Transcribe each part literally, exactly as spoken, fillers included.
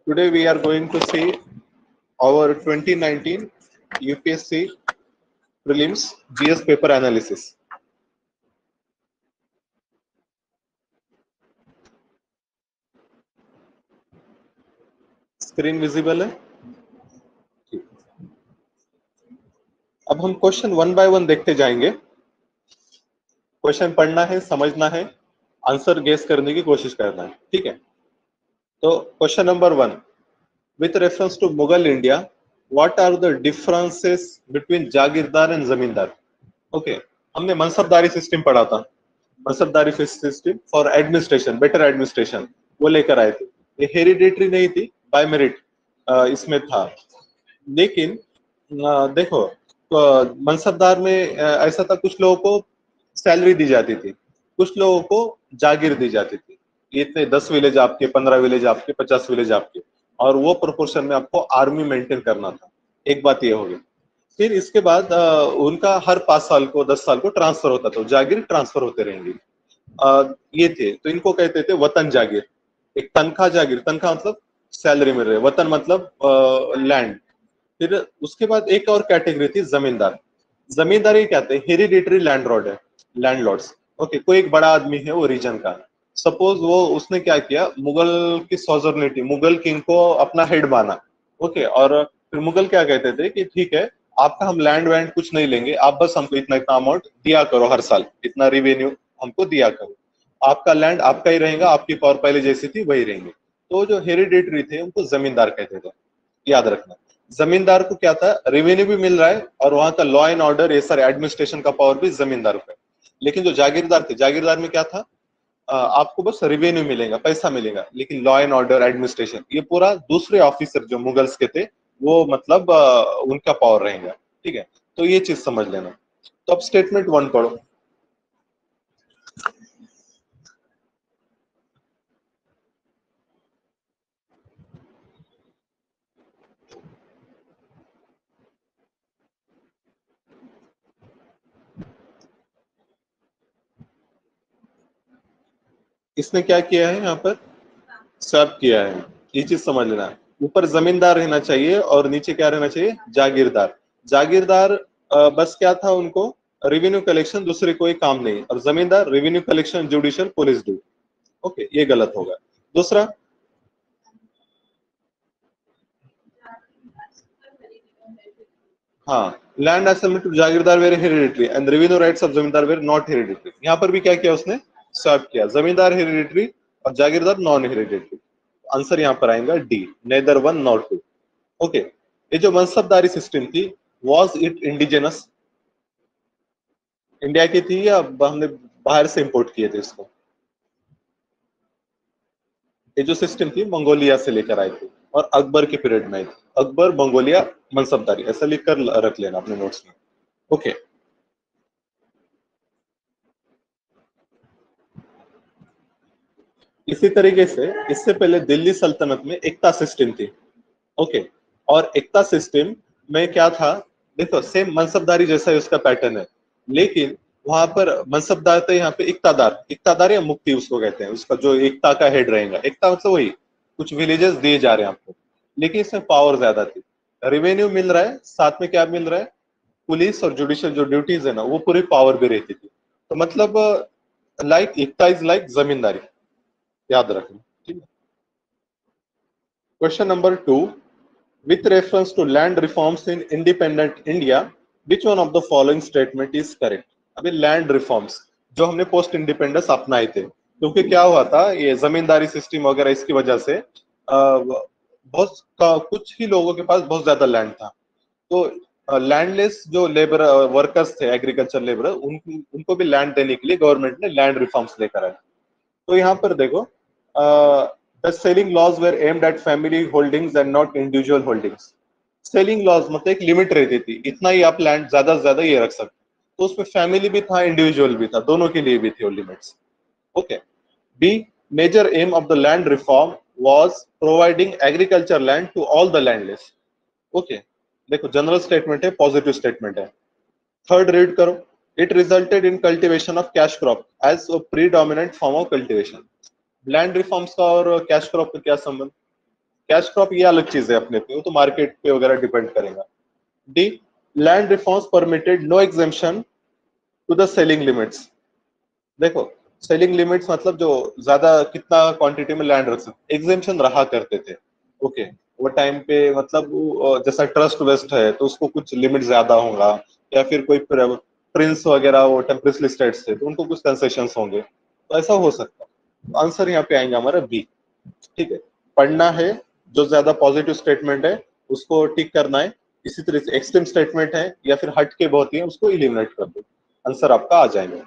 Today we are going to see our twenty nineteen U P S C prelims G S paper analysis. Screen visible है? अब हम question one by one देखते जाएंगे। Question पढ़ना है, समझना है, आंसर गेस करने की कोशिश करना है, ठीक है? तो question number one, with reference to Mughal India, what are the differences between jagirdar and zamindar? Okay, हमने मनसबदारी सिस्टम पढ़ा था, mansabdari system for administration, better administration, वो लेकर आए थे। ये हेरिडेटरी नहीं थी, बाय मेरिट इसमें था। लेकिन देखो, मनसबदार में ऐसा था, कुछ लोगों को सैलरी दी जाती थी, कुछ लोगों को जागीर दी जाती थी। इतने दस विलेज आपके, पंद्रह विलेज आपके, पचास विलेज आपके, और वो प्रोपोर्शन में आपको आर्मी मेंटेन करना था। एक बात ये होगी। फिर इसके बाद आ, उनका हर पांच साल को, दस साल को ट्रांसफर होता था, जागीर ट्रांसफर होते रहेंगे। आ, ये थे, तो इनको कहते थे वतन जागीर। एक तनख्वाह जागीर, तनख्वाह मतलब सैलरी मिल रही है, वतन मतलब लैंड। फिर उसके बाद एक और कैटेगरी थी जमींदार। जमींदारी क्या थे? हेरिडेटरी लैंडलॉर्ड है, लैंडलॉर्ड्स। ओके, कोई एक बड़ा आदमी है वो रीजन का, सपोज वो उसने क्या किया, मुगल की सॉजर्निटी, मुगल किंग को अपना हेड माना। ओके, और फिर मुगल क्या कहते थे कि ठीक है, आपका हम लैंड वैंड कुछ नहीं लेंगे, आप बस हमको इतना इतना अमाउंट दिया करो, हर साल इतना रिवेन्यू हमको दिया करो, आपका लैंड आपका ही रहेगा, आपकी पावर पहले जैसी थी वही रहेंगे। तो जो हेरिडेटरी थे उनको जमींदार कहते थे, याद रखना। जमींदार को क्या था, रेवेन्यू भी मिल रहा है और वहां का लॉ एंड ऑर्डर, ये सारे एडमिनिस्ट्रेशन का पावर भी जमींदार पे। लेकिन जो जागीरदार थे, जागीरदार में क्या था, आपको बस रेवेन्यू मिलेगा, पैसा मिलेगा, लेकिन लॉ एंड ऑर्डर, एडमिनिस्ट्रेशन, ये पूरा दूसरे ऑफिसर जो मुगल्स के थे वो मतलब उनका पावर रहेगा, ठीक है? तो ये चीज समझ लेना। तो अब स्टेटमेंट वन पढ़ो। इसने क्या किया है यहाँ पर? सब किया है, ये चीज समझ लेना। ऊपर जमींदार रहना चाहिए और नीचे क्या रहना चाहिए? जागीरदार। जागीरदार बस क्या था, उनको रेवेन्यू कलेक्शन, दूसरे कोई काम नहीं। और zamindar revenue collection, judicial, police duty. Okay, ये गलत होगा। दूसरा, हाँ, land assessment to jagirdar were hereditary and revenue rights of zamindar were not hereditary. यहाँ पर भी क्या किया उसने? स्वैप किया, जमींदार हेरिडिटरी और जागीरदार नॉन हेरिडिटरी। आंसर यहाँ पर आएगा D, neither one not two. Okay, ये जो मनसबदारी सिस्टम थी, वॉज इट इंडिजिनस, इंडिया की थी या हमने बाहर से इंपोर्ट किए थे इसको? ये जो सिस्टम थी मंगोलिया से लेकर आए थे और अकबर के पीरियड में आई थी। अकबर, मंगोलिया, मनसबदारी, ऐसा लिखकर रख लेना अपने नोट्स में। ओके, इसी तरीके से इससे पहले दिल्ली सल्तनत में एकता सिस्टम थी। ओके, और एकता सिस्टम में क्या था, देखो सेम मनसबदारी जैसा ही उसका पैटर्न है, लेकिन वहां पर मनसबदार थे, यहाँ पे इक्तादार, इक्तादार या मुक्ति उसको कहते हैं, उसका जो एकता का हेड रहेगा। एकता मतलब वही, कुछ विलेजेस दिए जा रहे हैं आपको, लेकिन इसमें पावर ज्यादा थी। रेवेन्यू मिल रहा है, साथ में क्या मिल रहा है? पुलिस और जुडिशियल जो ड्यूटीज है ना, वो पूरी पावर भी रहती थी। तो मतलब लाइक एकता इज लाइक जमींदारी, याद रखना, ठीक है? Question number two, with reference to land reforms in independent India, which one of the following statement is correct? अभी लैंड रिफॉर्म्स जो हमने पोस्ट इंडिपेंडेंस अपनाए थे, क्योंकि क्या हुआ था, ये जमींदारी सिस्टम वगैरह, इसकी वजह से बहुत कुछ ही लोगों के पास बहुत ज्यादा लैंड था। तो लैंडलेस जो लेबर वर्कर्स थे, एग्रीकल्चर लेबर, उन, उनको भी लैंड देने के लिए गवर्नमेंट ने लैंड रिफॉर्म्स लेकर आए। तो यहाँ पर देखो, the ceiling laws were aimed at family holdings and not individual holdings. Ceiling laws मतलब एक लिमिट रहती थी, इतना ही आप लैंड ज्यादा से ज्यादा ये रख सकते। तो उसमें फैमिली भी था, इंडिविजुअल भी था, दोनों के लिए भी थे वो limits. Okay, B, major aim of the land reform was providing agriculture land to all the landless. Okay, देखो जनरल स्टेटमेंट है, पॉजिटिव स्टेटमेंट है। थर्ड रीड करो, it resulted in cultivation of cash crop as predominant form of cultivation. Land reforms का और cash crop का क्या संबंध? Cash crop ये अलग चीज है अपने पे, वो तो मार्केट पे वगैरह डिपेंड करेगा। D, land reforms permitted no exemption to the ceiling limits. देखो सेलिंग लिमिट्स मतलब जो ज्यादा कितना क्वांटिटी में लैंड रख सकते, एग्जेम्पशन रहा करते थे। ओके, वो टाइम पे मतलब वो, जैसा ट्रस्ट वेस्ट है तो उसको कुछ लिमिट ज्यादा होगा, या फिर कोई प्रिंस वगैरह वो टेम्परेचर स्टेट्स थे तो उनको कुछ कंसेशन होंगे, तो ऐसा हो सकता है। आंसर यहाँ पे आएंगे हमारा बी। ठीक है, पढ़ना है, जो ज्यादा पॉजिटिव स्टेटमेंट है उसको टिक करना है, इसी तरह से एक्सट्रीम स्टेटमेंट है या फिर हट के बहुत ही है उसको इलिमिनेट कर दो, आंसर आपका आ जाएगा।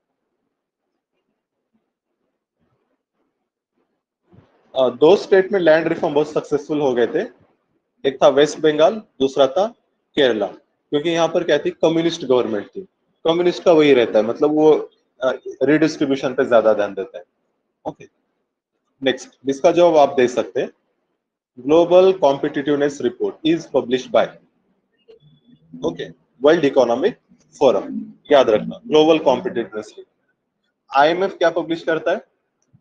अ, दो स्टेट में लैंड रिफॉर्म बहुत सक्सेसफुल हो गए थे, एक था वेस्ट बंगाल, दूसरा था केरला, क्योंकि यहाँ पर क्या थी, कम्युनिस्ट गवर्नमेंट थी। कम्युनिस्ट का वही रहता है, मतलब वो रिडिस्ट्रीब्यूशन पे ज्यादा ध्यान देता है। ओके, नेक्स्ट इसका जवाब आप दे सकते हैं। Global competitiveness report is published by, okay, World Economic Forum. याद रखना ग्लोबल कॉम्पिटिटिवनेस रिपोर्ट। आईएमएफ क्या पब्लिश करता है,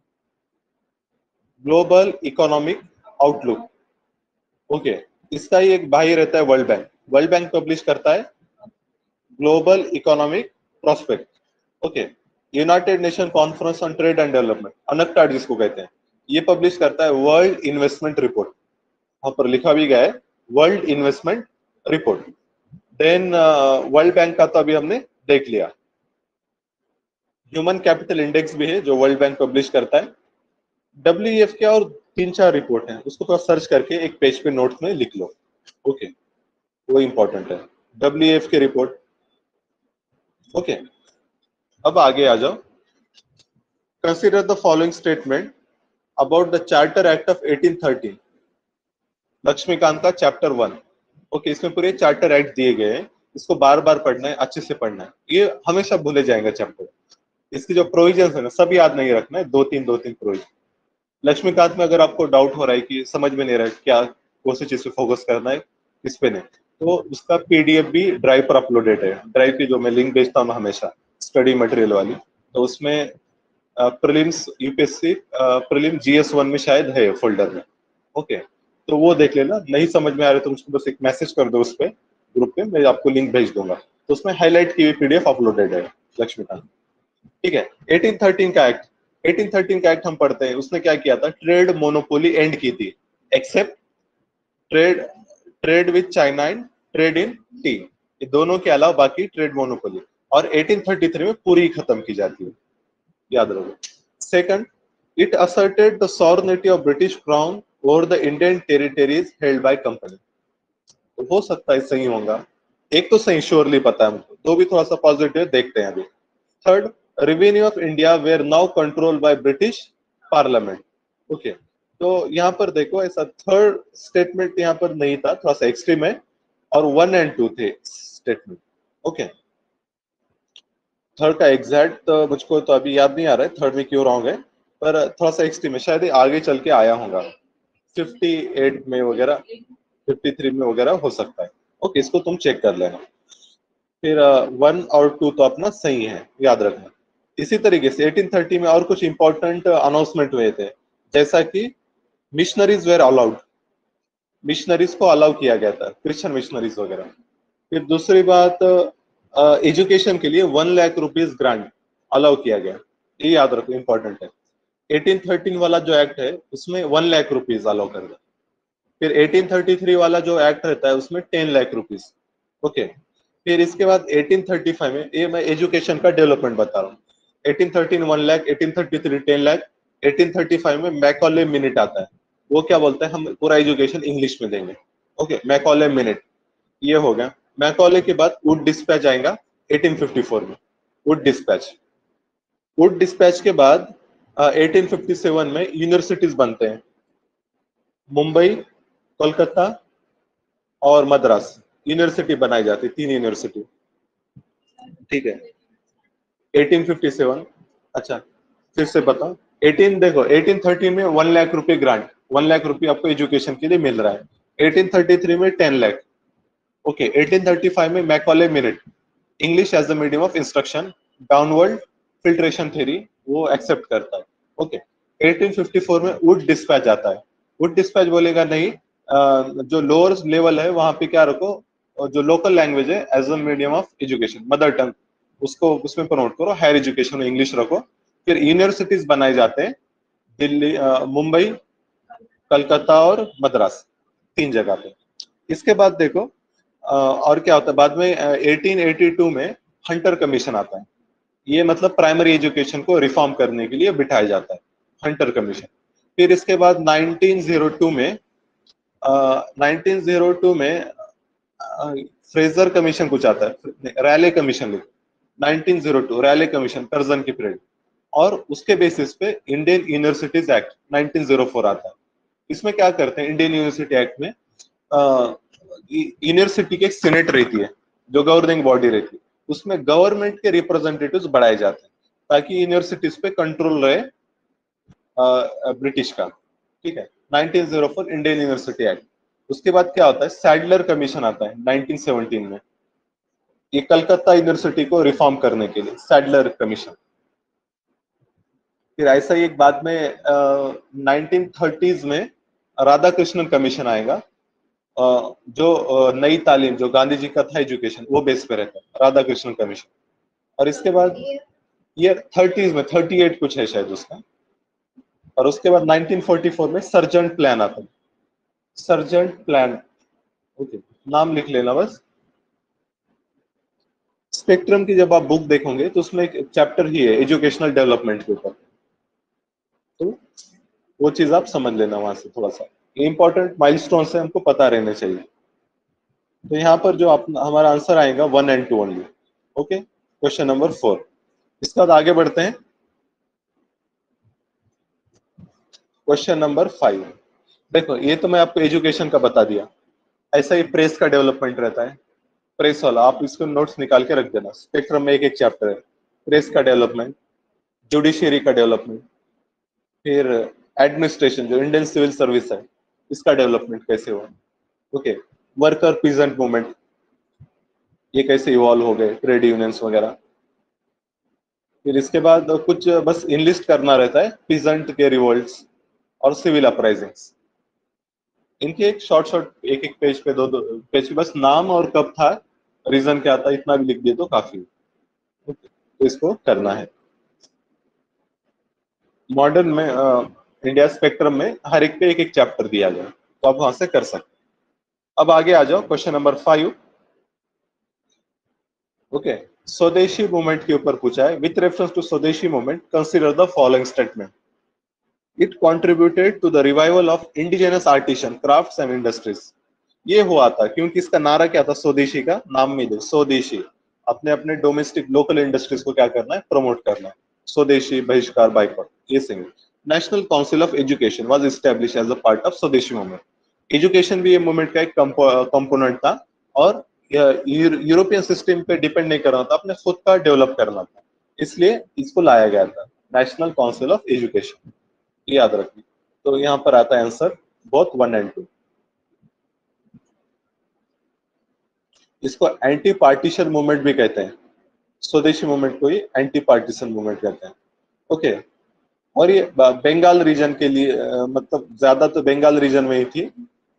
ग्लोबल इकोनॉमिक आउटलुक। ओके, इसका ही एक भाई रहता है World Bank, World Bank publish करता है global economic prospect. Okay, United Nation Conference on Trade and Development, UNCTAD जिसको कहते हैं, ये पब्लिश करता है वर्ल्ड इन्वेस्टमेंट रिपोर्ट, वहां पर लिखा भी गया है World Investment Report. Then World Bank का तो अभी हमने देख लिया। ह्यूमन कैपिटल इंडेक्स भी है जो वर्ल्ड बैंक पब्लिश करता है। डब्ल्यू एफ के और तीन चार रिपोर्ट है, उसको थोड़ा सर्च करके एक पेज पे नोट में लिख लो। ओके, वो इंपॉर्टेंट है डब्ल्यू एफ के रिपोर्ट। ओके, अब आगे आ जाओ। Consider the following statement about the Charter Act of eighteen thirty. Laxmikanth का चैप्टर वन। ओके, इसमें पूरे चार्टर एक्ट दिए गए हैं, इसको बार बार पढ़ना है, अच्छे से पढ़ना है, ये हमेशा भूले जाएंगे चैप्टर। इसकी जो प्रोविजन है ना सब याद नहीं रखना है, दो तीन दो तीन प्रोविजन। लक्ष्मीकांत में अगर आपको डाउट हो रहा है कि समझ में नहीं रहा है क्या कौन सी चीज पे फोकस करना है किस पे नहीं, तो उसका पीडीएफ भी ड्राइव पर अपलोडेड है। ड्राइव की जो मैं लिंक भेजता हूँ हमेशा, स्टडी मटेरियल वाली, तो उसमें prelims UPSC prelim GS one में शायद है फोल्डर में। ओके, तो वो देख लेना, नहीं समझ में आ रहा तो मुझको बस एक मैसेज कर दो उस पर, ग्रुप पे मैं आपको लिंक भेज दूंगा, तो उसमें हाईलाइट की हुई पीडीएफ अपलोडेड है लक्ष्मीकांत। ठीक है, एटीन थर्टीन का एक्ट, एटीन थर्टीन का एक्ट हम पढ़ते हैं, उसने क्या किया था, ट्रेड मोनोपोली एंड की थी, except trade trade with China and trade in tea, ये दोनों के अलावा बाकी ट्रेड मोनोपोली, और एटीन थर्टी थ्री में पूरी खत्म की जाती है, याद रखो। Second, it asserted the sovereignty of British crown over the Indian territories held by company. तो हो सकता है सही होगा, एक तो सही श्योरली पता है हमको, तो भी थोड़ा सा पॉजिटिव देखते हैं अभी। Third, revenue of India were now control by British parliament. Okay, तो यहाँ पर देखो ऐसा थर्ड स्टेटमेंट यहाँ पर नहीं था, थोड़ा सा एक्सट्रीम है, और वन एंड टू थे स्टेटमेंट। ओके, थर्ड का एग्जैक्ट तो मुझको तो अभी याद नहीं आ रहा है थर्ड में क्यों रॉन्ग है, पर थोड़ा सा एक्सट्रीम है, शायद ये आगे चल के आया होगा फिफ्टी एट में वगैरह, फिफ्टी थ्री में वगैरह हो सकता है। ओके, इसको तुम चेक कर लेना। फिर वन और टू तो अपना सही है, याद रखना। इसी तरीके से एटीन थर्टी में और कुछ इंपॉर्टेंट अनाउंसमेंट हुए थे, जैसा कि मिशनरीज वेर अलाउड, मिशनरीज को अलाउ किया गया था, क्रिश्चियन मिशनरीज वगैरह। फिर दूसरी बात, एजुकेशन के लिए one lakh rupees grant allow किया गया, ये याद रखो इंपॉर्टेंट है। एटीन थर्टीन वाला जो एक्ट है उसमें वन लाख रुपीज अलाउ कर दिया। फिर एटीन थर्टी थ्री वाला जो एक्ट रहता है उसमें टेन लाख रुपीज। ओके, फिर इसके बाद एटीन थर्टी फाइव में, ये मैं एजुकेशन का डेवलपमेंट बता रहा हूँ, eighteen thirteen one lakh, eighteen thirty three ten lakh, eighteen thirty five में मैकॉले मिनट आता है, वो क्या बोलता है, हम पूरा एजुकेशन इंग्लिश में देंगे। ओके, मैकॉले मिनट ये हो गया। मैकॉले के बाद वुड डिस्पैच आएगा एटीन फिफ्टी फोर में, वुड डिस्पैच। वुड डिस्पैच के बाद एटीन फिफ्टी सेवन में यूनिवर्सिटीज बनते हैं, मुंबई, कोलकाता और मद्रास यूनिवर्सिटी बनाई जाती, तीन यूनिवर्सिटी। ठीक है, एटीन फिफ्टी सेवन। अच्छा, फिर से बताओ, एटीन देखो एटीन थर्टी में वन लाख रुपए ग्रांट, वन लाख रुपए आपको एजुकेशन के लिए मिल रहा है। एटीन थर्टी थ्री में ten lakh. Okay, eighteen thirty five में Macaulay minute, English as the medium of instruction, downward filtration theory वो एक्सेप्ट करता है। ओके, एटीन फिफ्टी फोर में वुड डिस्पैच आता है, वुड डिस्पैच बोलेगा नहीं, अ, जो लोअर लेवल है वहां पे क्या रखो, और जो लोकल लैंग्वेज है as a medium of education, mother tongue, उसको उसमें प्रमोट करो, हायर एजुकेशन में इंग्लिश रखो। फिर यूनिवर्सिटीज बनाए जाते हैं दिल्ली, अ, मुंबई, कलकत्ता और मद्रास, तीन जगह पे। इसके बाद देखो अ, और क्या होता है बाद में, एटीन एटी टू में हंटर कमीशन आता है। ये मतलब प्राइमरी एजुकेशन को रिफॉर्म करने के लिए बिठाया जाता है, हंटर कमीशन। फिर इसके बाद नाइनटीन ओ टू में नाइनटीन ओ टू में फ्रेजर कमीशन कुछ आता है, रैले कमीशन लिखो, nineteen O two Raleigh commission, Curzon की पीरियड। और उसके बेसिस पे Indian universities act nineteen O four आता है। इसमें क्या करते हैं, इंडियन यूनिवर्सिटी एक्ट में यूनिवर्सिटी की एक सीनेट रहती है जो गवर्निंग बॉडी रहती है, उसमें गवर्नमेंट के रिप्रेजेंटेटिव्स बढ़ाए जाते हैं ताकि यूनिवर्सिटीज पे कंट्रोल रहे ब्रिटिश का। ठीक है, nineteen O four Indian university act. उसके बाद क्या होता है, सैडलर कमीशन आता है नाइनटीन सेवनटीन में, ये कलकत्ता यूनिवर्सिटी को रिफॉर्म करने के लिए, सैडलर कमीशन। फिर ऐसा ही एक बाद में नाइनटीन थर्टीज में राधा कृष्णन कमीशन आएगा, अ, जो अ, नई तालीम जो गांधी जी का था एजुकेशन, वो बेस पे रहता है, राधा कृष्णन कमीशन। और इसके बाद ये थर्टीज में थर्टी एट कुछ है शायद उसका। और उसके बाद नाइनटीन फोर्टी फोर में सर्जेंट प्लान आता है, सर्जेंट प्लान, ओके, नाम लिख लेना बस। स्पेक्ट्रम की जब आप बुक देखोगे तो उसमें एक चैप्टर ही है एजुकेशनल डेवलपमेंट के ऊपर, तो वो चीज आप समझ लेना वहां से थोड़ा सा। ये इंपॉर्टेंट माइलस्टोन से हमको पता रहने चाहिए। तो यहाँ पर जो आप हमारा आंसर आएगा one and two only. Okay, question number four. इसके बाद आगे बढ़ते हैं, क्वेश्चन नंबर फाइव। देखो ये तो मैं आपको एजुकेशन का बता दिया, ऐसा ही प्रेस का डेवलपमेंट रहता है। प्रेस वाला आप इसको नोट्स निकाल के रख देना, स्पेक्ट्रम में एक एक चैप्टर है, प्रेस का डेवलपमेंट, जुडिशियरी का डेवलपमेंट, फिर एडमिनिस्ट्रेशन जो इंडियन सिविल सर्विस है इसका डेवलपमेंट कैसे हुआ, ओके, वर्कर पीजेंट मूवमेंट ये कैसे इवॉल्व हो गए, ट्रेड यूनियंस वगैरह। फिर इसके बाद कुछ बस इनलिस्ट करना रहता है, पीजेंट के रिवोल्ट्स और सिविल अपराइजिंग्स, इनके एक शॉर्ट शॉर्ट एक एक पेज पे, दो दो पेज पे बस नाम और कब था, रीजन क्या था, इतना भी लिख दिए तो काफी है। Okay, तो इसको करना है। मॉडर्न में इंडिया स्पेक्ट्रम में हर एक पे एक एक चैप्टर दिया गया, तो आप वहां से कर सकते। अब आगे आ जाओ, question number five. Okay, Swadeshi movement के ऊपर पूछा है, with reference to Swadeshi movement consider the following statement. It contributed to the revival of indigenous artisan crafts and industries. ये हुआ था क्योंकि इसका नारा क्या था, स्वदेशी का नाम में दे, स्वदेशी, अपने अपने डोमेस्टिक लोकल इंडस्ट्रीज को क्या करना है, प्रमोट करना है, स्वदेशी बहिष्कार बाइकआउट, ये सिंग। National Council of Education was establish as a part of Swadeshi movement. Education भी ये मूवमेंट का एक कंपोनेंट था, और यूरोपियन सिस्टम पे डिपेंड नहीं करना था, अपने खुद का डेवलप करना था, इसलिए इसको लाया गया था, नेशनल काउंसिल ऑफ एजुकेशन, याद रखिए। तो यहाँ पर आता है answer both one and two. इसको एंटी पार्टीशन मूवमेंट भी कहते हैं, स्वदेशी मूवमेंट को ही एंटी पार्टीशन मूवमेंट कहते हैं। ओके, और ये बंगाल रीजन के लिए, अ, मतलब ज्यादा तो बंगाल रीजन में ही थी।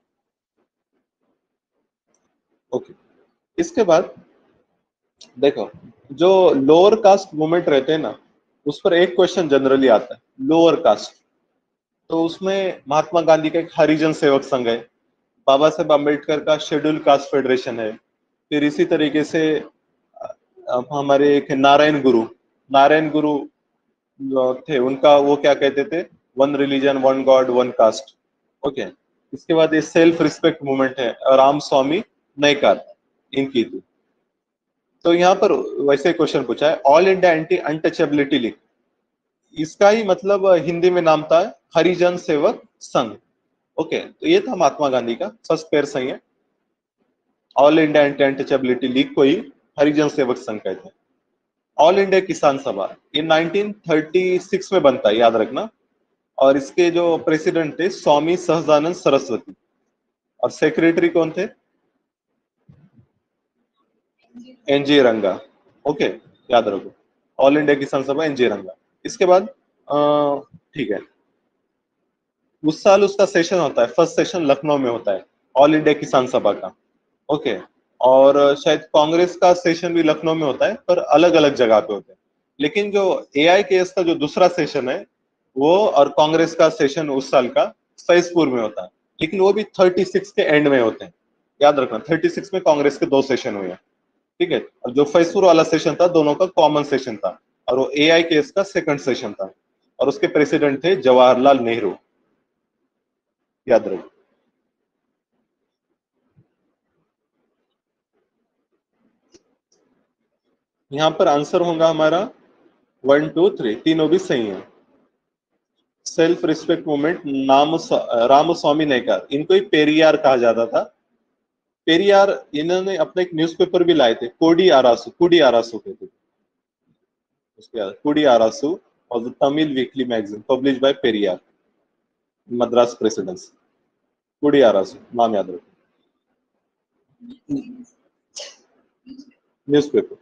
ओके, इसके बाद देखो, जो लोअर कास्ट मूवमेंट रहते हैं ना, उस पर एक क्वेश्चन जनरली आता है, लोअर कास्ट। तो उसमें महात्मा गांधी का एक हरिजन सेवक संघ है, बाबा साहेब अम्बेडकर का शेड्यूल कास्ट फेडरेशन है, फिर इसी तरीके से अब हमारे एक नारायण गुरु, नारायण गुरु थे, उनका वो क्या कहते थे, one religion one God one caste. Okay, इसके बाद ये सेल्फ रिस्पेक्ट मूवमेंट है, राम स्वामी नयकार, इनकी थी। तो यहाँ पर वैसे क्वेश्चन पूछा है, All India Anti Untouchability League, इसका ही मतलब हिंदी में नाम था हरिजन सेवक संघ। ओके, तो ये था महात्मा गांधी का, फर्स्ट पेयर सही है, All India Anti Untouchability League को ही हरिजन सेवक संघ कहते हैं। ऑल इंडिया किसान सभा ये नाइनटीन थर्टी सिक्स में बनता है, याद रखना, और इसके जो प्रेसिडेंट थे स्वामी सहजानंद सरस्वती, और सेक्रेटरी कौन थे, एनजी रंगा। ओके, याद रखो, ऑल इंडिया किसान सभा एनजी रंगा। इसके बाद ठीक है, उस साल उसका सेशन होता है, फर्स्ट सेशन लखनऊ में होता है, ऑल इंडिया किसान सभा का। ओके, और शायद कांग्रेस का सेशन भी लखनऊ में होता है, पर अलग अलग जगह पे होते हैं। लेकिन जो एआईकेएस का जो दूसरा सेशन है वो, और कांग्रेस का सेशन उस साल का फैजपुर में होता है, लेकिन वो भी छत्तीस के एंड में होते हैं। याद रखना, छत्तीस में कांग्रेस के दो सेशन हुए हैं, ठीक है। और जो फैजपुर वाला सेशन था दोनों का कॉमन सेशन था, और वो एआईकेएस का सेकंड सेशन था, और उसके प्रेसिडेंट थे जवाहरलाल नेहरू। याद रखो। यहाँ पर आंसर होगा हमारा वन टू थ्री, तीनों भी सही है। सेल्फ रिस्पेक्ट मूवमेंट नाम रामस्वामी नायकर, इनको ही पेरियार कहा जाता था। पेरियार इन्होंने अपने एक न्यूज़पेपर भी लाए थे, कोडी आरासू, कुडी आरासू कहते थे उसके बाद, कुडी आरासू और the Tamil weekly magazine publish by Periyar, Madras presidency. Kudi Arasu नाम याद रखो, न्यूज़पेपर।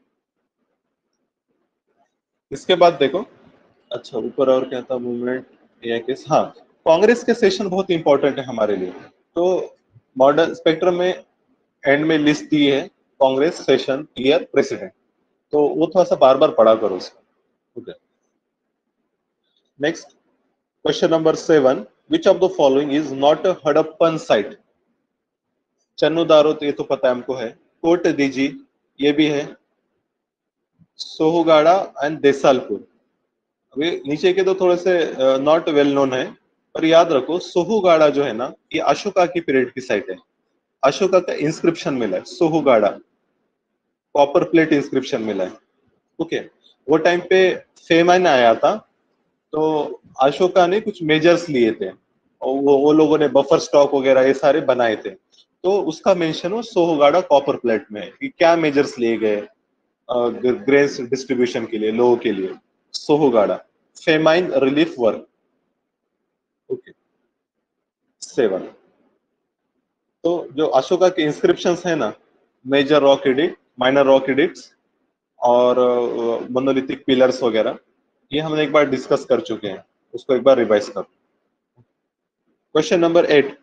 इसके बाद देखो, अच्छा ऊपर और क्या था मूवमेंट, ये केस, हाँ, कांग्रेस के सेशन बहुत इंपॉर्टेंट है हमारे लिए। तो मॉडर्न स्पेक्ट्रम में एंड में लिस्ट दी है कांग्रेस सेशन ईयर प्रेसिडेंट, तो वो थोड़ा सा बार बार पढ़ा करो उसको। Okay, next question number seven, which of the following is not a Harappan site? Chanhudaro तो ये तो पता है हमको है, कोट दीजी ये भी है, सोहुगाड़ा एंड देसालपुर। अभी नीचे के तो थोड़े से नॉट वेल नोन है, पर याद रखो सोहुगाड़ा जो है ना, ये अशोका की पीरियड की साइट है। अशोका का इंस्क्रिप्शन मिला है सोहुगाड़ा, कॉपर प्लेट इंस्क्रिप्शन मिला है। ओके, वो टाइम पे फेमाइन आया था, तो अशोका ने कुछ मेजर्स लिए थे, और वो वो लोगों ने बफर स्टॉक वगैरह ये सारे बनाए थे, तो उसका मेंशन वो सोहुगाड़ा कॉपर प्लेट में है कि क्या मेजर्स लिए गए ग्रेन्स डिस्ट्रीब्यूशन के लिए, लोगों के लिए। सोहुगाड़ा famine relief work. Okay, seven. तो जो अशोका के इंस्क्रिप्शंस है ना, major rock edict, minor rock edicts और मोनोलिथिक पिलर्स वगैरह, ये हमने एक बार डिस्कस कर चुके हैं, उसको एक बार रिवाइज कर। Question number eight,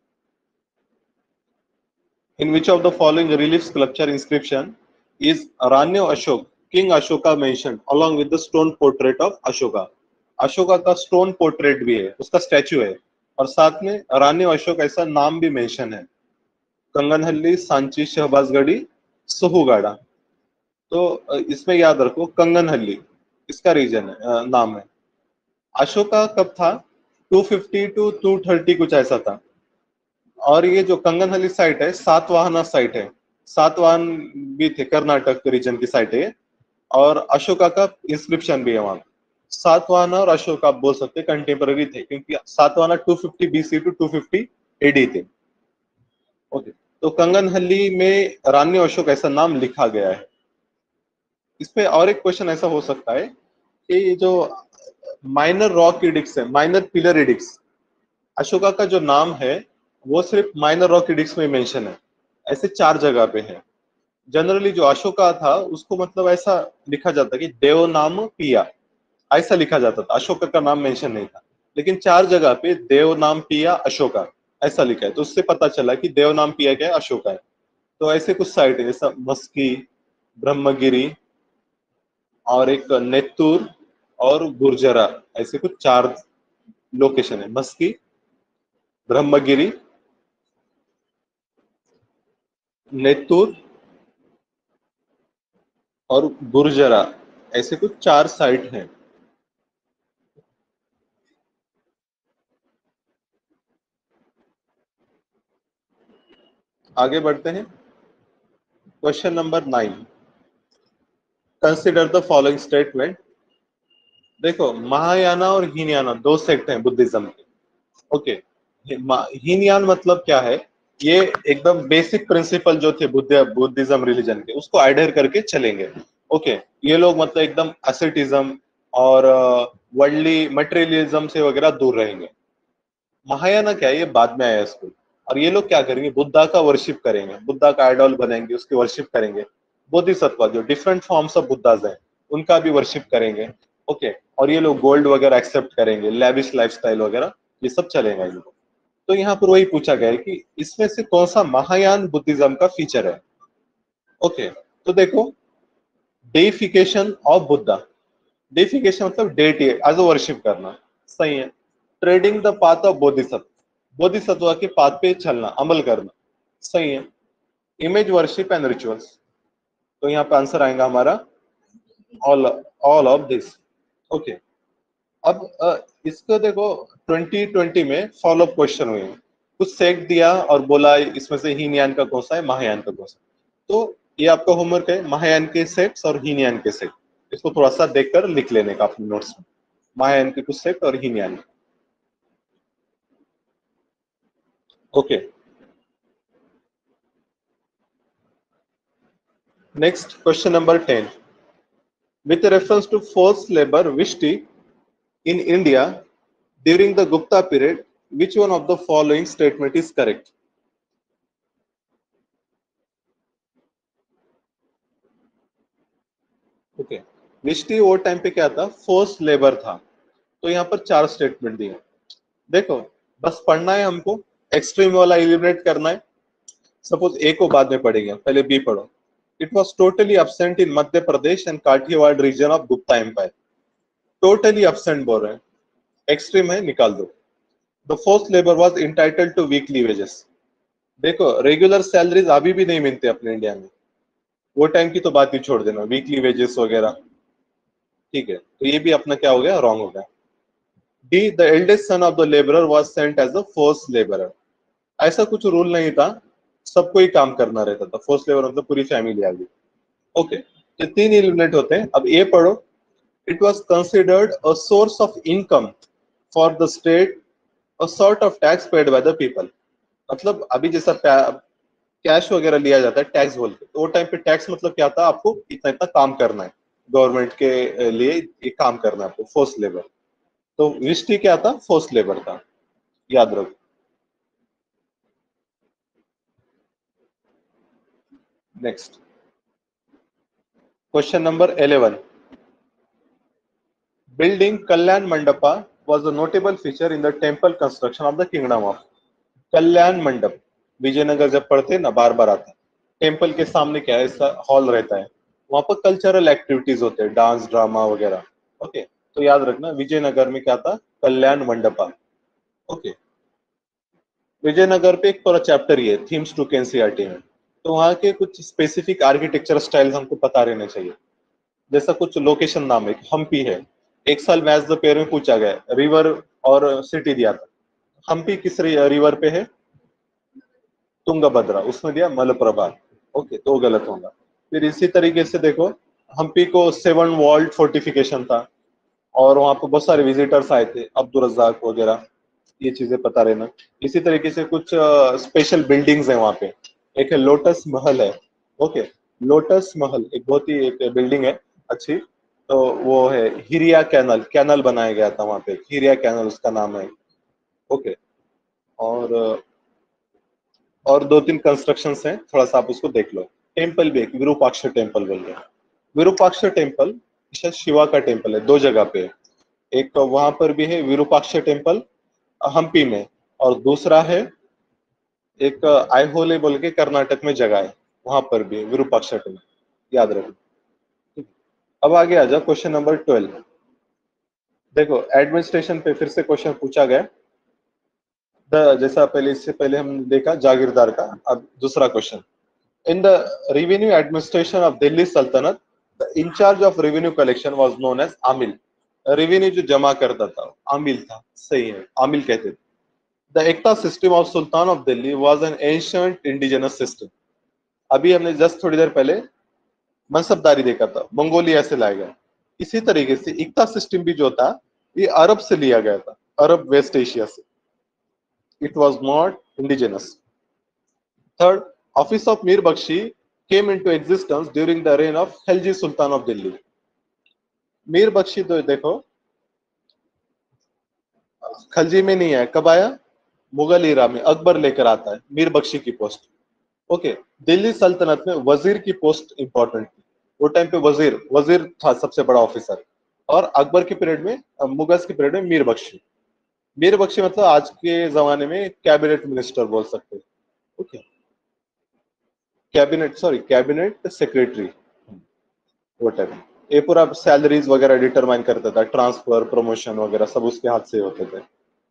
in which of the following relief sculpture inscription is Ranyo Ashok king Ashoka mention along with the stone portrait of Ashoka? Ashoka का स्टोन पोर्ट्रेट भी है, उसका स्टैचू है, और साथ में रान्यो अशोक ऐसा नाम भी मेंशन है, कंगनहल्ली, सांची, शहबाजगढ़ी, सोहुगाड़ा। तो इसमें याद रखो कंगनहल्ली इसका रीजन है, नाम है। अशोका कब था? Two fifty to two thirty कुछ ऐसा था, और ये जो कंगनहल्ली साइट है सातवाहना साइट है, सातवाहन भी थे, कर्नाटक रीजन की साइट है, और अशोका का इंस्क्रिप्शन भी है वहां। सातवाहना और अशोक आप बोल सकते कंटेम्पररी थे, क्योंकि Satavahana two fifty BC to two fifty AD थे। ओके, तो कंगनहल्ली में रान्य अशोक ऐसा नाम लिखा गया है। इस पे और एक क्वेश्चन ऐसा हो सकता है कि ये जो माइनर रॉक एडिक्स है, माइनर पिलर एडिक्स, अशोका का जो नाम है वो सिर्फ माइनर रॉक एडिक्स में मेंशन है, ऐसे चार जगह पे है। जनरली जो अशोका था उसको मतलब ऐसा लिखा जाता कि देव नाम पिया, ऐसा लिखा जाता था, अशोका का नाम मेंशन नहीं था। लेकिन चार जगह पे देव नाम पिया अशोका ऐसा लिखा है, तो उससे पता चला कि देव नाम पिया क्या है, अशोका है। तो ऐसे कुछ साइट है, जैसा मस्की, ब्रह्मगिरी, और एक नेत्तूर और गुर्जरा, ऐसे कुछ चार लोकेशन है, मस्की, ब्रह्मगिरी, नेत्तूर और गुर्जरा, ऐसे कुछ चार साइट हैं। आगे बढ़ते हैं, question number nine, consider the following statement. देखो महायाना और हीनयाना दो सेक्ट हैं बुद्धिज्म के। ओके, हीनयान मतलब क्या है, ये एकदम बेसिक प्रिंसिपल जो थे बुद्ध बुद्धिज्म रिलीजन के, उसको एडहेर करके चलेंगे। ओके, ये लोग मतलब एकदम एसेटिज्म और वर्ल्डली मटेरियलिज्म से वगैरह दूर रहेंगे। महायाना क्या है, ये बाद में आया स्कूल, और ये लोग क्या करेंगे, बुद्धा का वर्शिप करेंगे, बुद्धा का आइडॉल बनेंगे, उसकी वर्शिप करेंगे। बोधिसत्व जो डिफरेंट फॉर्म्स ऑफ बुद्धाज हैं उनका भी वर्शिप करेंगे। ओके, और ये लोग गोल्ड वगैरह एक्सेप्ट करेंगे, लेविश लाइफस्टाइल वगैरह, ये सब चलेगा इनको। तो यहाँ पर वही पूछा गया है कि इसमें से कौन सा महायान बुद्धिज्म का फीचर है। ओके, तो देखो, डेइफिकेशन ऑफ बुद्धा। डेइफिकेशन मतलब डेटी एज अ वर्शिप करना, सही है। Treading the path of Bodhisattva, Bodhisattva के पाथ पे चलना, अमल करना, सही है। इमेज वर्शिप एंड रिचुअल्स, तो यहाँ पे आंसर आएगा हमारा all all of this. Okay, अब अ, इसको देखो, ट्वेंटी ट्वेंटी में फॉलो अप क्वेश्चन हुए हैं। कुछ सेक्ट दिया और बोला इसमें से हीनयान का कौन सा है, महायान का कौन सा। तो ये आपका होमवर्क है, महायान के सेक्ट्स और हीनयान के सेक्ट, इसको थोड़ा सा देखकर लिख लेने का अपने नोट्स में, महायान के कुछ सेक्ट और Hinayana. Okay, next question number ten, with reference to forced labor Vishti in India during the Gupta period, which one of the following statement is correct? Okay okay. Vishti वो टाइम पे क्या था, फोर्स लेबर था। तो यहाँ पर चार स्टेटमेंट दिए, देखो बस पढ़ना है हमको, एक्सट्रीम वाला एलिमिनेट करना है। सपोज ए को बाद में पढ़ेंगे, पहले बी पढ़ो। It was totally absent in Madhya Pradesh and Kathiawar region of Gupta empire. Totally absent बोल रहे हैं, एक्सट्रीम है निकाल दो। The force labour was entitled to weekly wages. देखो रेगुलर सैलरीज अभी भी नहीं मिलते अपने इंडिया में, वो टाइम की तो बात ही छोड़ देना, वीकली वेजेस वगैरह, ठीक है। तो ये भी अपना क्या हो गया, रॉन्ग हो गया। D, the eldest son of the labourer was sent as a force labourer. ऐसा कुछ रूल नहीं था, सबको ही काम करना रहता था। फोर्स लेबर मतलब पूरी फैमिली आ गई। ओके, ये तीन एलिमिनेट होते हैं। अब ये पढ़ो, it was considered a source of income for the state, a sort of tax paid by the people. मतलब अभी जैसा कैश वगैरह लिया जाता है टैक्स बोल के, तो वो टाइम पे टैक्स मतलब क्या था, आपको इतना इतना काम करना है, गवर्नमेंट के लिए ये काम करना है आपको, फोर्स लेबर। तो विष्टि क्या था, फोर्स लेबर था, याद रखो। Next question number eleven, building Kalyana mandapa was a notable feature in the temple construction of the kingdom of। Kalyana mandap, Vijayanagar जब पढ़ते ना बार बार आता है। टेम्पल के सामने क्या है, इसका हॉल रहता है, वहां पर कल्चरल एक्टिविटीज होते हैं, डांस ड्रामा वगैरह। ओके, तो याद रखना विजयनगर में क्या था, कल्याण मंडपा। ओके, विजयनगर पे एक पूरा चैप्टर ही है, थीम्स टू केएनसीईआरटी में। तो वहाँ के कुछ स्पेसिफिक आर्किटेक्चर स्टाइल्स हमको पता रहने चाहिए। जैसा कुछ लोकेशन नाम है, हम्पी है, एक साल मैच द पेयर में पूछा गया, रिवर और सिटी दिया था। हम्पी किस रिवर पे है, तुंगभद्रा, उसमें दिया मलप्रभा। ओके, तो गलत होगा। फिर इसी तरीके से देखो, हम्पी को सेवन वॉल्ड फोर्टिफिकेशन था, और वहां पर बहुत सारे विजिटर्स आए थे, अब्दुल रज्जाक वगैरह, ये चीजें पता रहना। इसी तरीके से कुछ स्पेशल बिल्डिंग्स है वहां पे, एक है लोटस महल है। ओके, लोटस महल एक बहुत ही एक बिल्डिंग है अच्छी। तो वो है हिरिया कैनल, कैनल बनाया गया था वहां पे, हिरिया कैनल उसका नाम है। ओके, और और दो तीन कंस्ट्रक्शंस हैं, थोड़ा सा आप उसको देख लो। टेम्पल भी एक विरूपाक्ष टेम्पल बोल रहे हैं। विरूपाक्ष टेम्पल शायद शिवा का टेम्पल है, दो जगह पे। एक वहां पर भी है विरूपाक्ष टेम्पल हम्पी में, और दूसरा है एक आईहोले बोल के कर्नाटक में जगह है, वहां पर भी विरूपाक्ष टेम्पल, याद रखना। अब आगे आ जाओ, क्वेश्चन नंबर ट्वेल्व। देखो एडमिनिस्ट्रेशन पे फिर से क्वेश्चन पूछा गया, द जैसा पहले इससे पहले हमने देखा जागीरदार का, अब दूसरा क्वेश्चन। In the revenue administration of Delhi Sultanat, the incharge of revenue collection was known as amil. Revenue जो जमा करता था आमिल था, सही है, आमिल कहते थे। The iqta system of sultan of Delhi was an ancient indigenous system. अभी हमने जस्ट थोड़ी देर पहले मनसबदारी देखा था, मंगोलिया से लाया गया। इसी तरीके से एकता सिस्टम भी जो था, ये अरब से लिया गया था, अरब वेस्ट एशिया से। It was not indigenous. Third, office of Mir Bakhshi came into existence during the reign of Khilji sultan of Delhi. Mir Bakhshi तो देखो खलजी में नहीं आया, कब आया, मुगल इरा में अकबर लेकर आता है मीर बख्शी की पोस्ट। ओके, दिल्ली सल्तनत में वजीर की पोस्ट इंपॉर्टेंट थी, वो टाइम पे वजीर वजीर था सबसे बड़ा ऑफिसर, और अकबर के पीरियड में, मुगल्स के पीरियड में मीर बख्शी। मीर बख्शी मतलब आज के जमाने में कैबिनेट मिनिस्टर बोल सकते हैं। Okay, cabinet sorry cabinet secretary voter, ये पूरा सैलरीज वगैरह डिटरमाइन करता था, ट्रांसफर प्रमोशन वगैरह सब उसके हाथ से होते थे।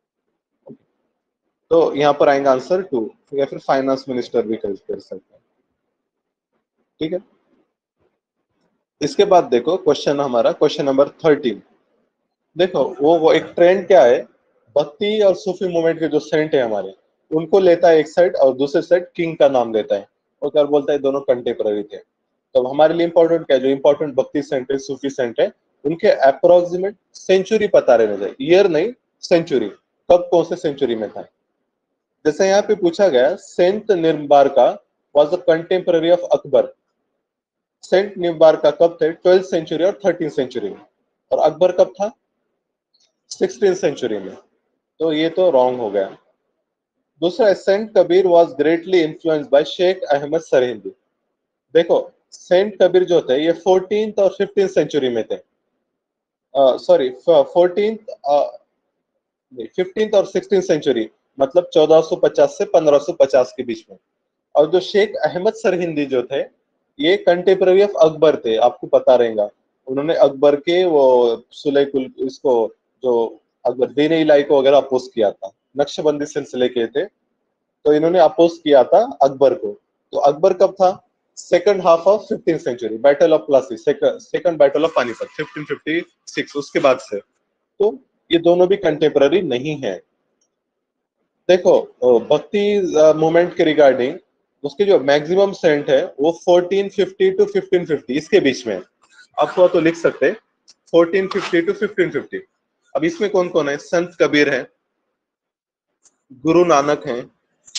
तो यहाँ पर आएंगे आंसर टू, या फिर फाइनेंस मिनिस्टर भी कर सकते हैं। ठीक है, इसके बाद देखो क्वेश्चन हमारा क्वेश्चन नंबर थर्टीन। देखो वो वो एक ट्रेंड क्या है, भक्ति और सूफी मूवमेंट के जो सेंट है हमारे, उनको लेता है एक साइड और दूसरे साइड किंग का नाम लेता है, और क्या बोलता है दोनों कंटेम्पररी थे। तो हमारे लिए इंपॉर्टेंट क्या है, जो इंपॉर्टेंट भक्ति सेंट है सूफी सेंट है, उनके अप्रोक्सीमेट सेंचुरी पता रहना चाहिए, ईयर नहीं सेंचुरी, कब कौन से सेंचुरी में था। जैसे यहाँ पे पूछा गया saint Nimbarka was the contemporary of Akbar. Saint Nimbarka कब थे, ट्वेल्थ सेंचुरी और थर्टीन सेंचुरी में, और अकबर कब था, सिक्सटीन सेंचुरी में। तो ये तो रॉन्ग हो गया। दूसरा, saint Kabir was greatly influenced by Shaikh Ahmad Sirhindi. देखो सेंट कबीर जो थे ये फोर्टीन्थ और फिफ्टीन सेंचुरी में थे, सॉरी फोर्टीन्थ फिफ्टींथ और सिक्सटीन सेंचुरी, मतलब चौदह सौ पचास से पंद्रह सौ पचास के बीच में। और जो शेख अहमद सरहिंदी जो थे ये कंटेम्पररी ऑफ अकबर थे, आपको पता रहेगा। उन्होंने अकबर के वो सुलेकुल इसको जो अकबर दीन इलाही को वगैरह अपोज किया था, नक्शबंदी सिलसिले के थे, तो इन्होंने अपोज किया था अकबर को। तो अकबर कब था, second half of fifteen century, battle of Plassey, second battle of Panipat fifteen fifty six, उसके बाद से। तो ये दोनों भी कंटेम्पररी नहीं है। देखो भक्ति मूवमेंट के रिगार्डिंग उसके जो मैक्सिमम सेंट है वो fourteen fifty to fifteen fifty इसके बीच में है। आप हुआ तो लिख सकते fourteen fifty to fifteen fifty. अब इसमें कौन कौन है, संत कबीर है, गुरु नानक है,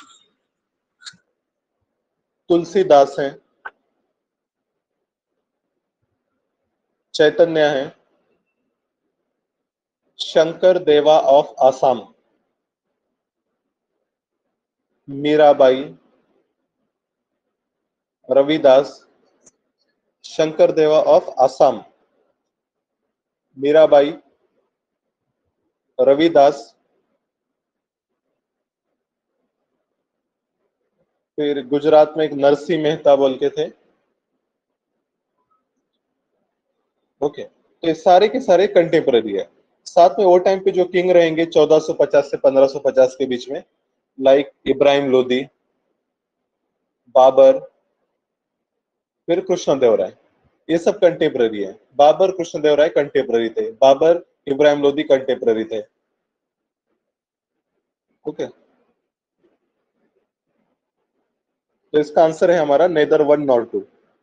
तुलसीदास है, चैतन्य है, शंकर देवा ऑफ आसाम, मीराबाई, रविदास, शंकर देवा ऑफ आसाम, मीराबाई, रविदास, फिर गुजरात में एक नरसिंह मेहता बोल के थे। ओके, तो ये सारे के सारे कंटेम्पररी है। साथ में वो टाइम पे जो किंग रहेंगे चौदह सौ पचास से पंद्रह सौ पचास के बीच में, लाइक इब्राहिम लोदी, बाबर, फिर कृष्णदेवराय, ये सब कंटेम्पररी है। बाबर कृष्णदेवराय कंटेम्पररी थे, बाबर इब्राहिम लोदी कंटेम्पररी थे। ओके, तो इसका आंसर है हमारा नेदर वन नॉर टू।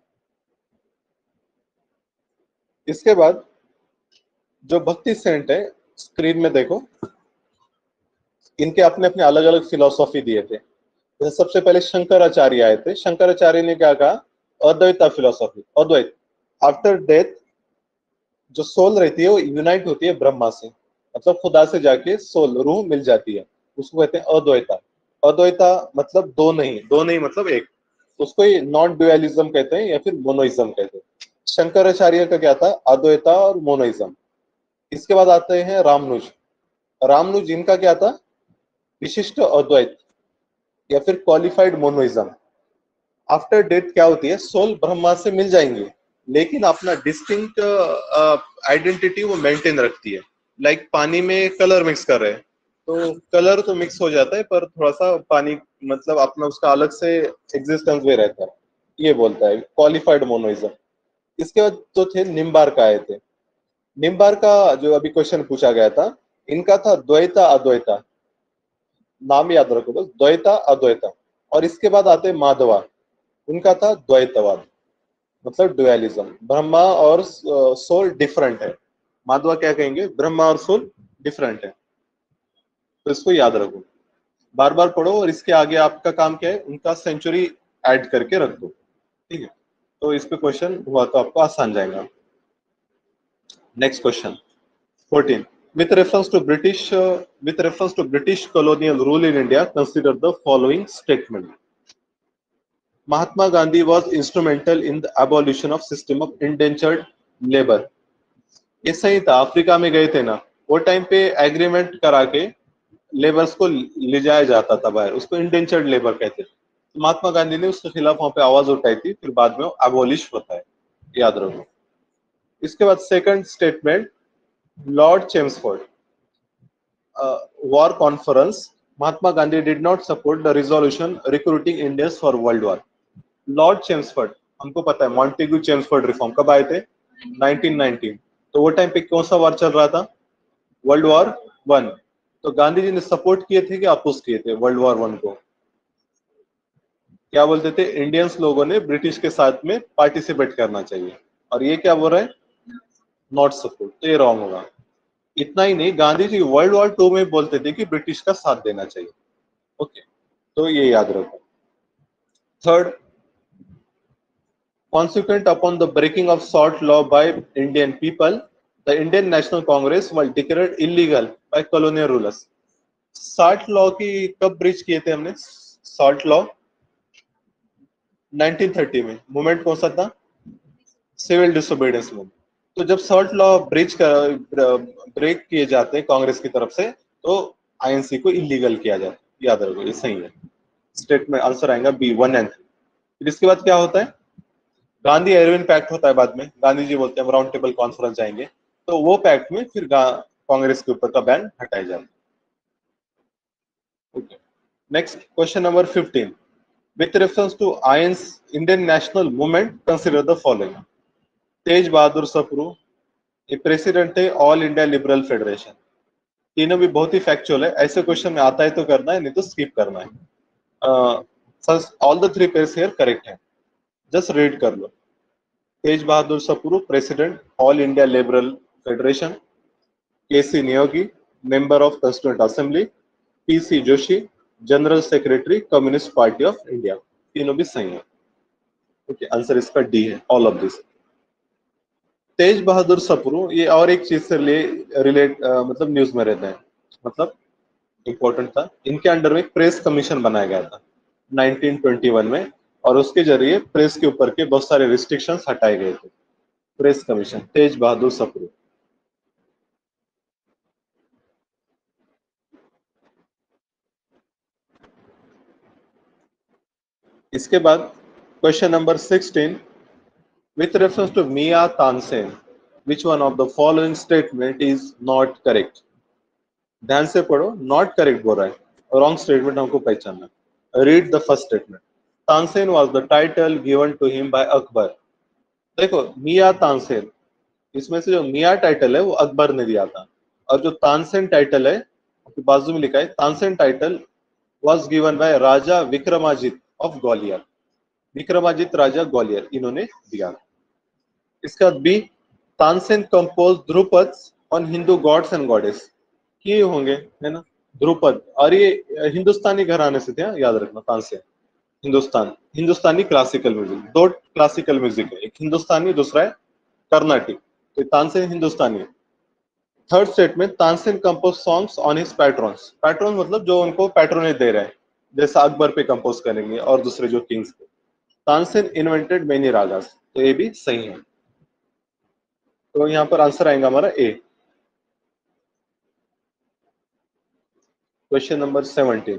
इसके बाद जो भक्ति सेंट है स्क्रीन में देखो, इनके अपने अपने अलग अलग फिलोसॉफी दिए थे। जैसे सबसे पहले शंकराचार्य आए थे, शंकराचार्य ने क्या कहा, Advaita philosophy, Advaita, after death जो सोल रहती है वो यूनाइट होती है ब्रह्मा से, मतलब खुदा से जाके सोल रूह मिल जाती है, उसको कहते हैं अद्वैता। अद्वैता मतलब दो नहीं, दो नहीं मतलब एक, उसको ही नॉन ड्युअलिज्म कहते हैं या फिर मोनोइज्म कहते हैं। शंकराचार्य का क्या था, अद्वैता और मोनोइज्म। इसके बाद आते हैं रामनुज। रामनुज इनका क्या था, विशिष्ट अद्वैत या फिर क्वालिफाइड मोनोइज्म। आफ्टर डेथ क्या होती है, सोल ब्रह्मा से मिल जाएंगे लेकिन अपना डिस्टिंक्ट आइडेंटिटी वो मेंटेन रखती है। लाइक like पानी में कलर मिक्स कर रहे हैं तो कलर तो मिक्स हो जाता है पर थोड़ा सा पानी मतलब अपना उसका अलग से एग्जिस्टेंस में रहता है, ये बोलता है क्वालिफाइड मोनोइज्म। इसके बाद तो थे निम्बार्का आए थे। निम्बार्का जो अभी क्वेश्चन पूछा गया था, इनका था द्वैता अद्वैता, नाम याद रखो बस, द्वैता अद्वैता। और इसके बाद आते माधवा, उनका था द्वैतवाद, मतलब डुअलिज्म, ब्रह्मा और सोल डिफरेंट है। माधवा क्या कहेंगे, ब्रह्मा और सोल डिफरेंट है। तो इसको याद रखो, बार बार पढ़ो, और इसके आगे आपका काम क्या है, उनका सेंचुरी ऐड करके रख दो। ठीक है, तो इस पे क्वेश्चन हुआ तो आपको आसान जाएगा। Next question fourteen, with reference to british uh, with reference to british colonial rule in India, consider the following statement. Mahatma Gandhi was instrumental in the abolition of system of indentured labor. ये सही था, Africa में गए थे ना, वो time पे agreement करा के लेबर्स को ले जाया जाता था बाहर, उसको इंडेंचर्ड लेबर कहते थे। तो महात्मा गांधी ने उसके खिलाफ वहां पे आवाज उठाई थी, फिर बाद में वो अबॉलिश होता है, याद रखो। इसके बाद second statement, Lord Chelmsford war conference, Mahatma Gandhi did not support the resolution recruiting Indians for world war. Lord Chelmsford, हमको पता है मॉन्टेग्यू चेम्सफोर्ड रिफॉर्म कब आए थे, नाइनटीन नाइनटीन। तो वो टाइम पे कौन सा वॉर चल रहा था, वर्ल्ड वॉर वन। तो गांधी जी ने सपोर्ट किए थे कि अपोज किए थे वर्ल्ड वॉर वन को? क्या बोलते थे, इंडियंस लोगों ने ब्रिटिश के साथ में पार्टिसिपेट करना चाहिए, और ये क्या बोल रहे हैं, नॉट सपोर्ट। तो ये रॉन्ग होगा। इतना ही नहीं, Gandhi ji world war two में बोलते थे कि ब्रिटिश का साथ देना चाहिए। ओके, तो ये याद रखो। Third, consequent upon the breaking of salt law by Indian people, the Indian National Congress was declared illegal by colonial rulers. Salt law की कब ब्रिज किए थे हमने, साल्ट लॉ नाइनटीन थर्टी में। मूवमेंट कौन सा था, सिविल डिसोबीडियंस मूवमेंट। तो जब सॉल्ट लॉ ब्रिज कर ब्रेक किए जाते हैं कांग्रेस की तरफ से, तो आईएनसी को इलीगल किया जाता है, याद रखो, ये सही है। स्टेटमेंट आंसर आएगा बी, वन एंड थ्री। फिर इसके बाद क्या होता है, गांधी एरविन पैक्ट होता है बाद में। गांधी जी बोलते हैं हम राउंड टेबल कॉन्फ्रेंस जाएंगे, तो वो पैक्ट में फिर कांग्रेस के ऊपर का बैन हटाया जाता है। Okay, next question number fifteen, with reference to आयंस Indian national movement consider the following. Tej Bahadur Sapru, ये प्रेसिडेंट है ऑल इंडिया लिबरल फेडरेशन। तीनों भी बहुत ही फैक्चुअल है, ऐसे क्वेश्चन में आता है तो करना है, नहीं तो स्किप करना है। All the three pairs here correct है, जस्ट रीड कर लो। Tej Bahadur Sapru, president All India Liberal Federation. K C Neogy, member of Constituent Assembly. P C Joshi, general secretary Communist Party of India. तीनों भी सही है। ओके, आंसर इसका डी है, all of this. Tej Bahadur Sapru ये और एक चीज से रिलेट मतलब न्यूज में रहते हैं, मतलब इंपॉर्टेंट था। इनके अंडर में एक प्रेस कमीशन बनाया गया था नाइनटीन ट्वेंटी वन में, और उसके जरिए प्रेस के ऊपर के बहुत सारे रिस्ट्रिक्शंस हटाए गए थे। Press commission, Tej Bahadur Sapru. इसके बाद question number sixteen, with reference to Mia Tansen, which one of the following statement is not correct? ध्यान से पढ़ो, नॉट करेक्ट बोल रहा है, रॉन्ग स्टेटमेंट हमको पहचानना। Read the first statement, Tansen was the title given to him by Akbar. देखो, मिया तानसेन, इसमें से जो मिया टाइटल है वो अकबर ने दिया था, और जो तानसेन टाइटल है बाजू में लिखा है, Tansen title was given by Raja Vikramajit of Gwalior. Vikramajit Raja Gwalior, इन्होंने दिया। इसका B, Tansen compose dhrupad on Hindu gods and goddess. किए होंगे, है ना, ध्रुपद, और ये हिंदुस्तानी घराने से थे, याद रखना। तानसेन हिंदुस्तान, हिंदुस्तानी क्लासिकल म्यूजिक, दो क्लासिकल म्यूजिक है, एक हिंदुस्तानी दूसरा है कर्नाटिक, तो तानसेन हिंदुस्तानी है। Third statement, Tansen compose songs on his patrons. Patron मतलब जो उनको पैट्रोनेज दे रहे हैं, जैसा अकबर पे कंपोज करेंगे और दूसरे जो किंग्स पे। तानसेन इन्वेंटेड मेनी रागास, तो ये भी सही है। तो यहाँ पर आंसर आएगा हमारा A. Question number seventeen,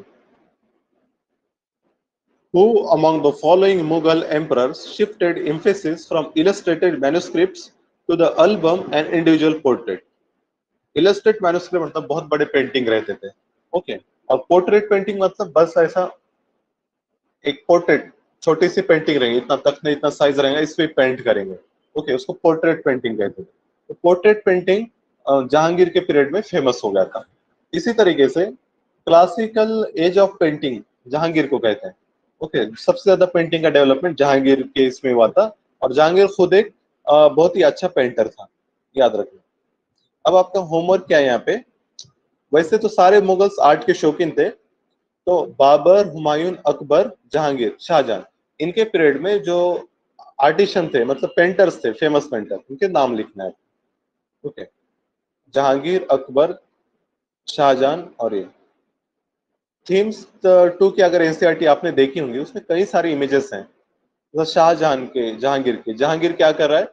who among the following Mughal emperors shifted emphasis from illustrated manuscripts to the album and individual portrait? Illustrate manuscript मतलब बहुत बड़े पेंटिंग रहते थे, ओके, और पोर्ट्रेट पेंटिंग मतलब बस ऐसा एक पोर्ट्रेट, छोटी सी पेंटिंग रहेगी, इतना तक नहीं, इतना साइज रहेगा, इस पे पेंट करेंगे, ओके, उसको पोर्ट्रेट पेंटिंग कहते थे। तो पोर्ट्रेट पेंटिंग जहांगीर के पीरियड में फेमस हो गया था। इसी तरीके से classical age of painting Jahangir को कहते हैं, ओके, सबसे ज्यादा पेंटिंग का डेवलपमेंट जहांगीर के इसमें हुआ था, और जहांगीर खुद एक अ, बहुत ही अच्छा पेंटर था, याद रखना। अब आपका होमवर्क क्या है यहाँ पे, वैसे तो सारे मुगल्स आर्ट के शौकीन थे, तो बाबर, हुमायूं, अकबर, जहांगीर, शाहजहां, इनके पीरियड में जो आर्टिशन थे, मतलब पेंटर्स थे, फेमस पेंटर, उनके नाम लिखना है, ओके। जहांगीर, अकबर, शाहजहां, और ये थीम्स टू की अगर एनसीईआरटी आपने देखी होंगी, उसमें कई सारी इमेजेस हैं। तो शाहजहां के, जहांगीर के, जहांगीर क्या कर रहा है,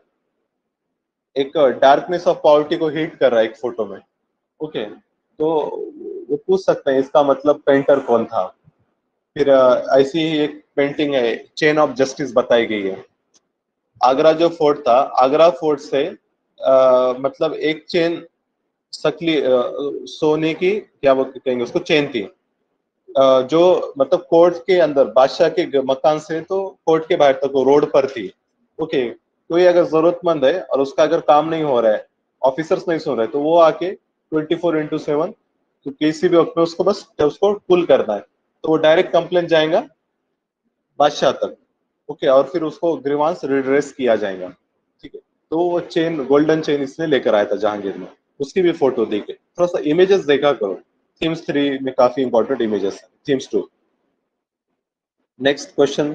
एक डार्कनेस ऑफ पॉवर्टी को हिट कर रहा है एक फोटो में, ओके। तो वो पूछ सकते हैं इसका मतलब पेंटर कौन था। फिर अ, ऐसी ही एक पेंटिंग है, चेन ऑफ जस्टिस बताई गई है। आगरा जो फोर्ट था, आगरा फोर्ट से आ, मतलब एक चेन सकली अ, सोने की क्या वो कहेंगे उसको, चेन थी, अ, जो मतलब कोर्ट के अंदर बादशाह के मकान से तो कोर्ट के बाहर तक वो रोड पर थी। ओके, कोई अगर जरूरतमंद है और उसका अगर काम नहीं हो रहा है, ऑफिसर्स नहीं सुन रहे, तो वो आके ट्वेंटी फोर इंटू सेवन तो किसी भी वक्त में उसको बस उसको पुल करना है, तो वो डायरेक्ट कंप्लेंट जाएगा बादशाह तक। ओके, और फिर उसको ग्रीवांस रिड्रेस किया जाएगा। ठीक है, तो वो चेन, गोल्डन चेन इसने लेकर आया था जहांगीर में, उसकी भी फोटो दी गई। थोड़ा सा इमेजेस देखा करो, थीम्स थ्री में काफी इंपॉर्टेंट इमेजेस है, themes two. Next question,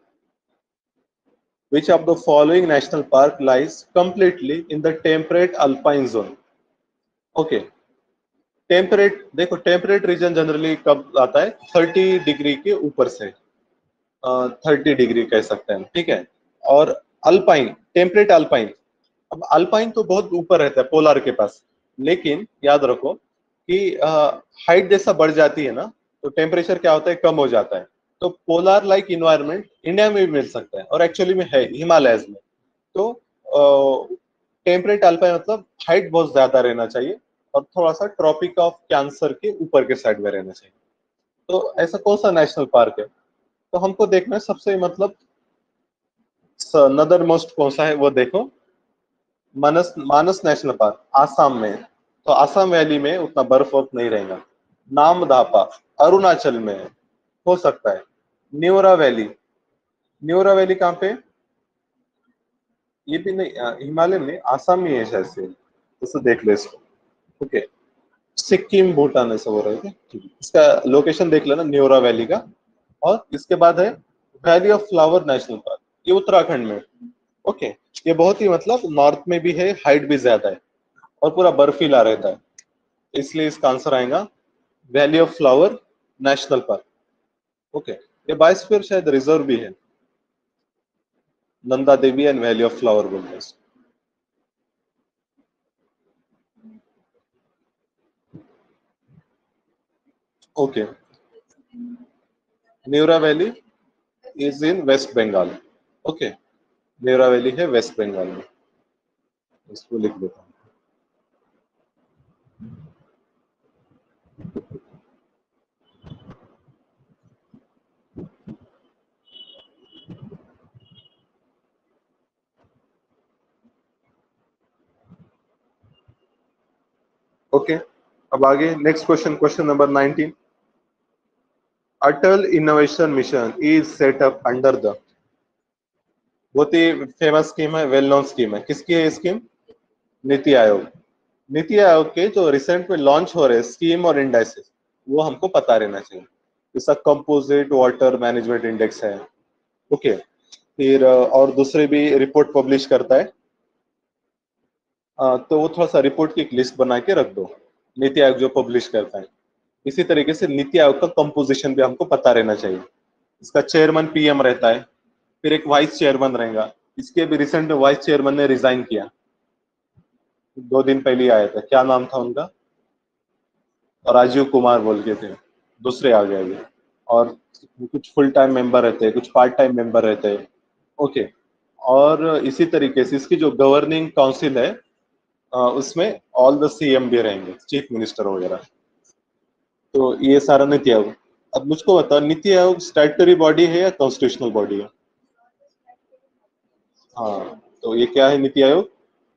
which of the following national park lies completely in the temperate alpine zone? Okay, temperate देखो, टेम्परेट रीजन जनरली कब आता है, थर्टी डिग्री के ऊपर से, थर्टी डिग्री कह सकते हैं, ठीक है। और अल्पाइन, टेम्परेट अल्पाइन, अब अल्पाइन तो बहुत ऊपर रहता है पोलर के पास, लेकिन याद रखो कि हाइट जैसा बढ़ जाती है ना, तो टेम्परेचर क्या होता है, कम हो जाता है। तो पोलर लाइक इन्वायरमेंट इंडिया में भी मिल सकता है, और एक्चुअली में है हिमालयस में। तो टेम्परेट अल्पाइन मतलब हाइट बहुत ज्यादा रहना चाहिए, और थोड़ा सा ट्रॉपिक ऑफ कैंसर के ऊपर के साइड में रहना चाहिए। तो ऐसा कौन सा नेशनल पार्क है, तो हमको देखना है सबसे मतलब नदर मोस्ट कौन सा है वो देखो। मानस मानस नेशनल पार्क आसाम में, तो आसाम वैली में उतना बर्फ वर्फ नहीं रहेगा। नामदापा अरुणाचल में है, हो सकता है। न्यूरा वैली, न्यूरा वैली कहाँ पे, ये भी नहीं, अ, हिमालय में, आसाम में है शायद से, उसे देख ले इसको। ओके, सिक्किम भूटान ऐसा हो रहा है क्या? ठीक है। इसका लोकेशन देख लेना न्यूरा वैली का। और इसके बाद है valley of flower national park, ये उत्तराखंड में। ओके, ये बहुत ही मतलब नॉर्थ में भी है, हाइट भी ज्यादा है, और पूरा बर्फीला रहता है, इसलिए इसका आंसर आएगा valley of flower national park. Okay, ये बायोस्फीयर शायद रिजर्व भी है, Nanda Devi and valley of flower बोलते हैं इसको। Okay, Neora valley is in West Bengal. Okay, Neora valley है वेस्ट बंगाल में, इसको लिख देता हूँ। ओके, अब आगे next question, question number nineteen. Atal innovation mission is set up under the, बहुत ही फेमस स्कीम है, वेल नोन स्कीम है, किसकी है स्कीम, नीति आयोग। नीति आयोग के जो रिसेंट में लॉन्च हो रहे स्कीम और इंडेक्सेस, वो हमको पता रहना चाहिए। इसका कंपोजिट वाटर मैनेजमेंट इंडेक्स है। ओके, फिर अ, और दूसरे भी रिपोर्ट पब्लिश करता है, अ, तो वो थोड़ा सा रिपोर्ट की एक लिस्ट बना के रख दो, नीति आयोग जो पब्लिश करता है। इसी तरीके से नीति आयोग का कंपोजिशन भी हमको पता रहना चाहिए। इसका चेयरमैन पीएम रहता है, फिर एक वाइस चेयरमैन रहेगा। इसके भी रिसेंट में वाइस चेयरमैन ने रिजाइन किया, दो दिन पहले ही आया था, क्या नाम था उनका, राजीव कुमार बोल के थे, दूसरे आ गए अभी। और कुछ फुल टाइम मेंबर रहते हैं, कुछ पार्ट टाइम मेंबर रहते हैं। ओके, और इसी तरीके से इसकी जो गवर्निंग काउंसिल है, अ, उसमें ऑल द सीएम भी रहेंगे, चीफ मिनिस्टर वगैरह। तो ये सारा नीति आयोग। अब मुझको बताओ, नीति आयोग स्टैट्यूटरी बॉडी है या कॉन्स्टिट्यूशनल बॉडी है? हाँ, तो ये क्या है नीति आयोग,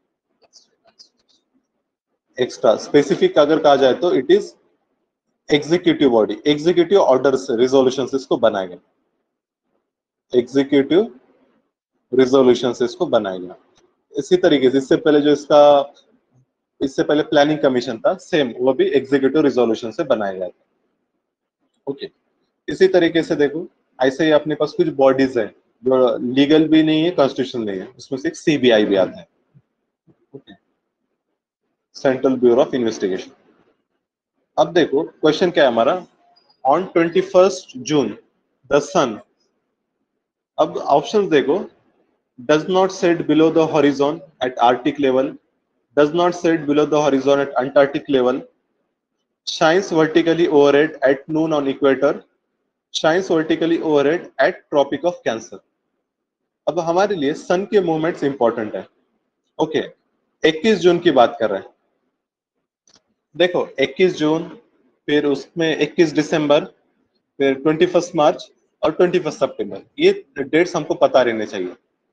एक्स्ट्रा स्पेसिफिक अगर कहा जाए तो it is executive body, executive orders resolution इसको बनाएगा, एग्जीक्यूटिव रिजोल्यूशन इसको बनाएगा। इसी तरीके से इससे पहले जो इसका, इससे पहले प्लानिंग कमीशन था, सेम वो भी एग्जीक्यूटिव रिजोल्यूशन से बनाया गया था। ओके, इसी तरीके से देखो, ऐसे ही अपने पास कुछ बॉडीज है जो लीगल भी नहीं है, कॉन्स्टिट्यूशन नहीं है, उसमें से एक सीबीआई भी आता है। Okay, central bureau of investigation. अब देखो क्वेश्चन क्या है हमारा, on twenty first June the sun, अब ऑप्शंस देखो, does not set below the horizon at Arctic level, does not set below the horizon at Antarctic level, shines vertically overhead at noon on equator, shines vertically overhead at Tropic of Cancer. अब हमारे लिए सन के movements important है. Okay, इक्कीस जून की बात कर रहे हैं. देखो इक्कीस जून, फिर उसमें इक्कीस दिसंबर, फिर इक्कीस मार्च और इक्कीस सितंबर, ये डेट्स हमको पता रहने चाहिए.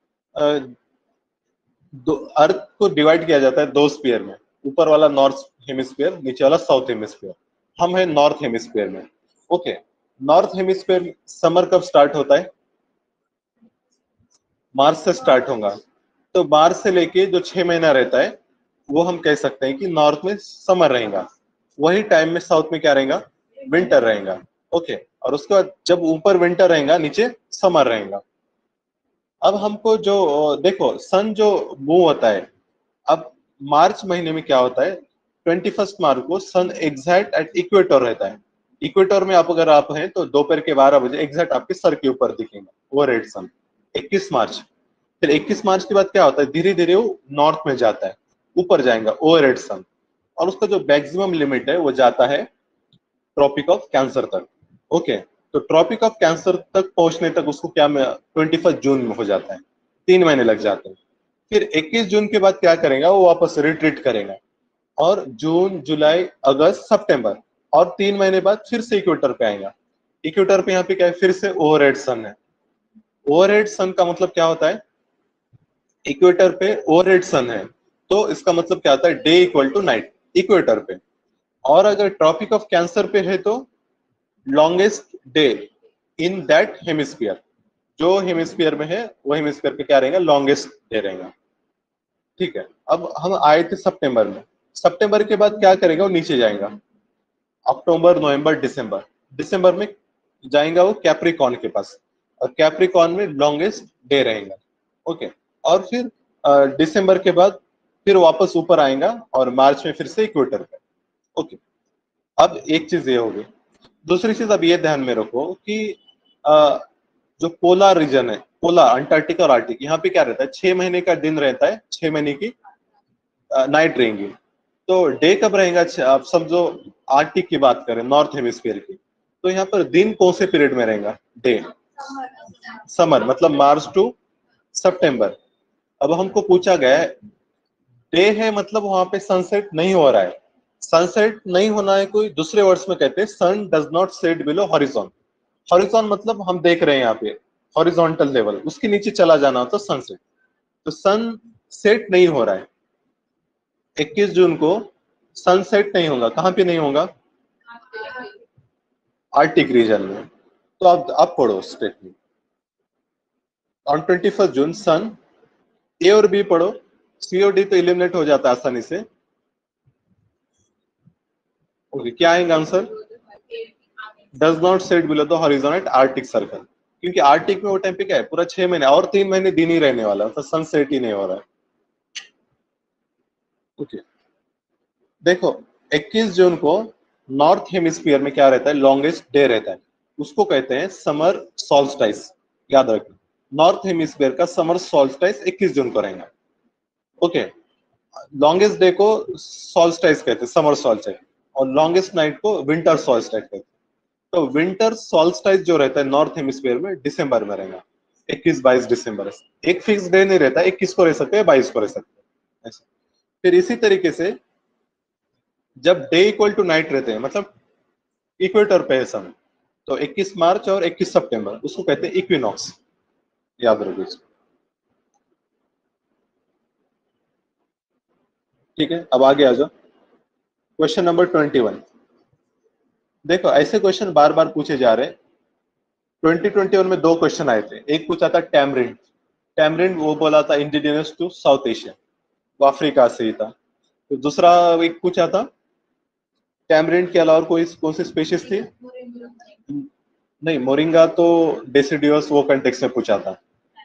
दो अर्थ को डिवाइड किया जाता है दो स्फीयर में, ऊपर वाला नॉर्थ हेमिस्फीयर, नीचे वाला साउथ हेमिस्फीयर. हम है नॉर्थ हेमिस्फीयर में. ओके, नॉर्थ हेमिस्फीयर समर कब स्टार्ट होता है? मार्च से स्टार्ट होगा. तो मार्च से लेके जो छह महीना रहता है वो हम कह सकते हैं कि नॉर्थ में समर रहेगा. वही टाइम में साउथ में क्या रहेगा? विंटर रहेगा. ओके, और उसके बाद जब ऊपर विंटर रहेगा, नीचे समर रहेगा. अब हमको जो देखो सन जो मूव होता है, अब मार्च महीने में क्या होता है, इक्कीस मार्च को सन एग्जैक्ट एट इक्वेटर रहता है. इक्वेटर में आप अगर आप हैं तो दोपहर के बारह बजे एग्जैक्ट आपके सर के ऊपर दिखेगा वो रेड सन, इक्कीस मार्च. फिर इक्कीस मार्च के बाद क्या होता है, धीरे धीरे वो नॉर्थ में जाता है, ऊपर जाएगा ओवर हेड सन, और उसका जो मैक्सिमम लिमिट है वो जाता है ट्रॉपिक ऑफ कैंसर तक. ओके, तो ट्रॉपिक ऑफ कैंसर तक पहुंचने तक उसको क्या में इक्कीस जून में हो जाता है, तीन महीने लग जाते हैं. फिर इक्कीस जून के बाद क्या करेगा, वो वापस रिट्रीट करेगा, और जून जुलाई अगस्त सितंबर, और तीन महीने बाद फिर से इक्वेटर पे आएगा. इक्वेटर पे यहाँ पे क्या है, फिर से ओवरहेड सन है. ओवरहेड सन का मतलब क्या होता है, इक्वेटर पे ओवरहेड सन है तो इसका मतलब क्या होता है, day equal to night equator पे. और अगर ट्रॉपिक ऑफ कैंसर पे है तो longest day in that hemisphere, जो हेमिस्फीयर में है वो हेमिस्फीयर पे क्या रहेगा, लॉन्गेस्ट डे रहेगा. ठीक है, अब हम आए थे सितंबर में. सितंबर के बाद क्या करेगा, वो नीचे जाएगा, अक्टूबर नवंबर दिसंबर. दिसंबर में जाएगा वो कैप्रिकॉर्न के पास, और कैप्रिकॉर्न में लॉन्गेस्ट डे रहेगा. ओके, और फिर दिसंबर के बाद फिर वापस ऊपर आएगा, और मार्च में फिर से इक्वेटर पे. ओके, अब एक चीज ये होगी. दूसरी चीज अब ये ध्यान में रखो कि आ, जो पोलर रीजन है, पोलर अंटार्कटिक और आर्टिक, यहाँ पे क्या रहता है, छह महीने का दिन रहता है, छह महीने की नाइट रहेंगी. तो डे कब रहेगा, आप समझो आर्टिक की बात करें, नॉर्थ हेमिस्फीयर की, तो यहाँ पर दिन कौन से पीरियड में रहेगा, डे समर, मतलब मार्च टू सितंबर. अब हमको पूछा गया है डे है, मतलब वहां पे सनसेट नहीं हो रहा है. सनसेट नहीं होना है, कोई दूसरे वर्ड्स में कहते हैं sun does not set below horizon. Horizon मतलब हम देख रहे हैं यहाँ पे हॉरिजॉन्टल लेवल, उसके नीचे चला जाना होता सनसेट. तो सन सेट नहीं हो रहा है, इक्कीस जून को सनसेट नहीं होगा. कहां पे नहीं होगा, आर्टिक रीजन में. तो आप आप पढ़ो statement, on twenty first June sun, A और बी पढ़ो, सी और डी तो इलिमिनेट हो जाता है आसानी से. ओके, क्या आएगा answer, does not set below the horizon at arctic circle, क्योंकि आर्टिक में वो टाइम पे क्या है, पूरा छह महीने और तीन महीने दिन ही रहने वाला है, तो सनसेट ही नहीं हो रहा है. ओके, देखो इक्कीस जून को नॉर्थ हेमिस्फीयर में क्या रहता है, लॉन्गेस्ट डे रहता है, उसको कहते हैं समर सॉल्स्टाइस. याद रखना, नॉर्थ हेमिस्फीयर का समर सॉल्स्टाइस इक्कीस जून को रहेगा. ओके, लॉन्गेस्ट डे को सॉल्स्टाइस कहते हैं, समर सॉल्स्टाइस, और लॉन्गेस्ट नाइट को विंटर सॉल्स्टाइस कहते हैं. तो विंटर सॉल्स्टाइस जो रहता है नॉर्थ हेमिस्फीयर में दिसंबर में रहेगा, इक्कीस बाईस दिसंबर. एक फिक्स डे नहीं रहता, इक्कीस को रह सकते हैं, बाईस को रह सकते हैं. फिर इसी तरीके से जब डे इक्वल टू नाइट रहते हैं, मतलब इक्वेटर पे है सन, तो इक्कीस मार्च और इक्कीस सितंबर, उसको कहते हैं इक्विनॉक्स. याद रखो इसको. ठीक है, अब आगे आ जाओ. Question number twenty one. देखो ऐसे क्वेश्चन बार बार पूछे जा रहे हैं. ट्वेंटी ट्वेंटी वन में दो क्वेश्चन आए थे. एक पूछा था टैमरिंड. टैमरिंड वो बोला था इंडिजिनस टू साउथ एशिया, वो अफ्रीका से ही था. तो दूसरा एक पूछा था टैमरिंड के अलावा कोई कौन सी स्पीशीज थी, नहीं मोरिंगा तो डेसिडियस, वो कंटेक्स्ट में पूछा था.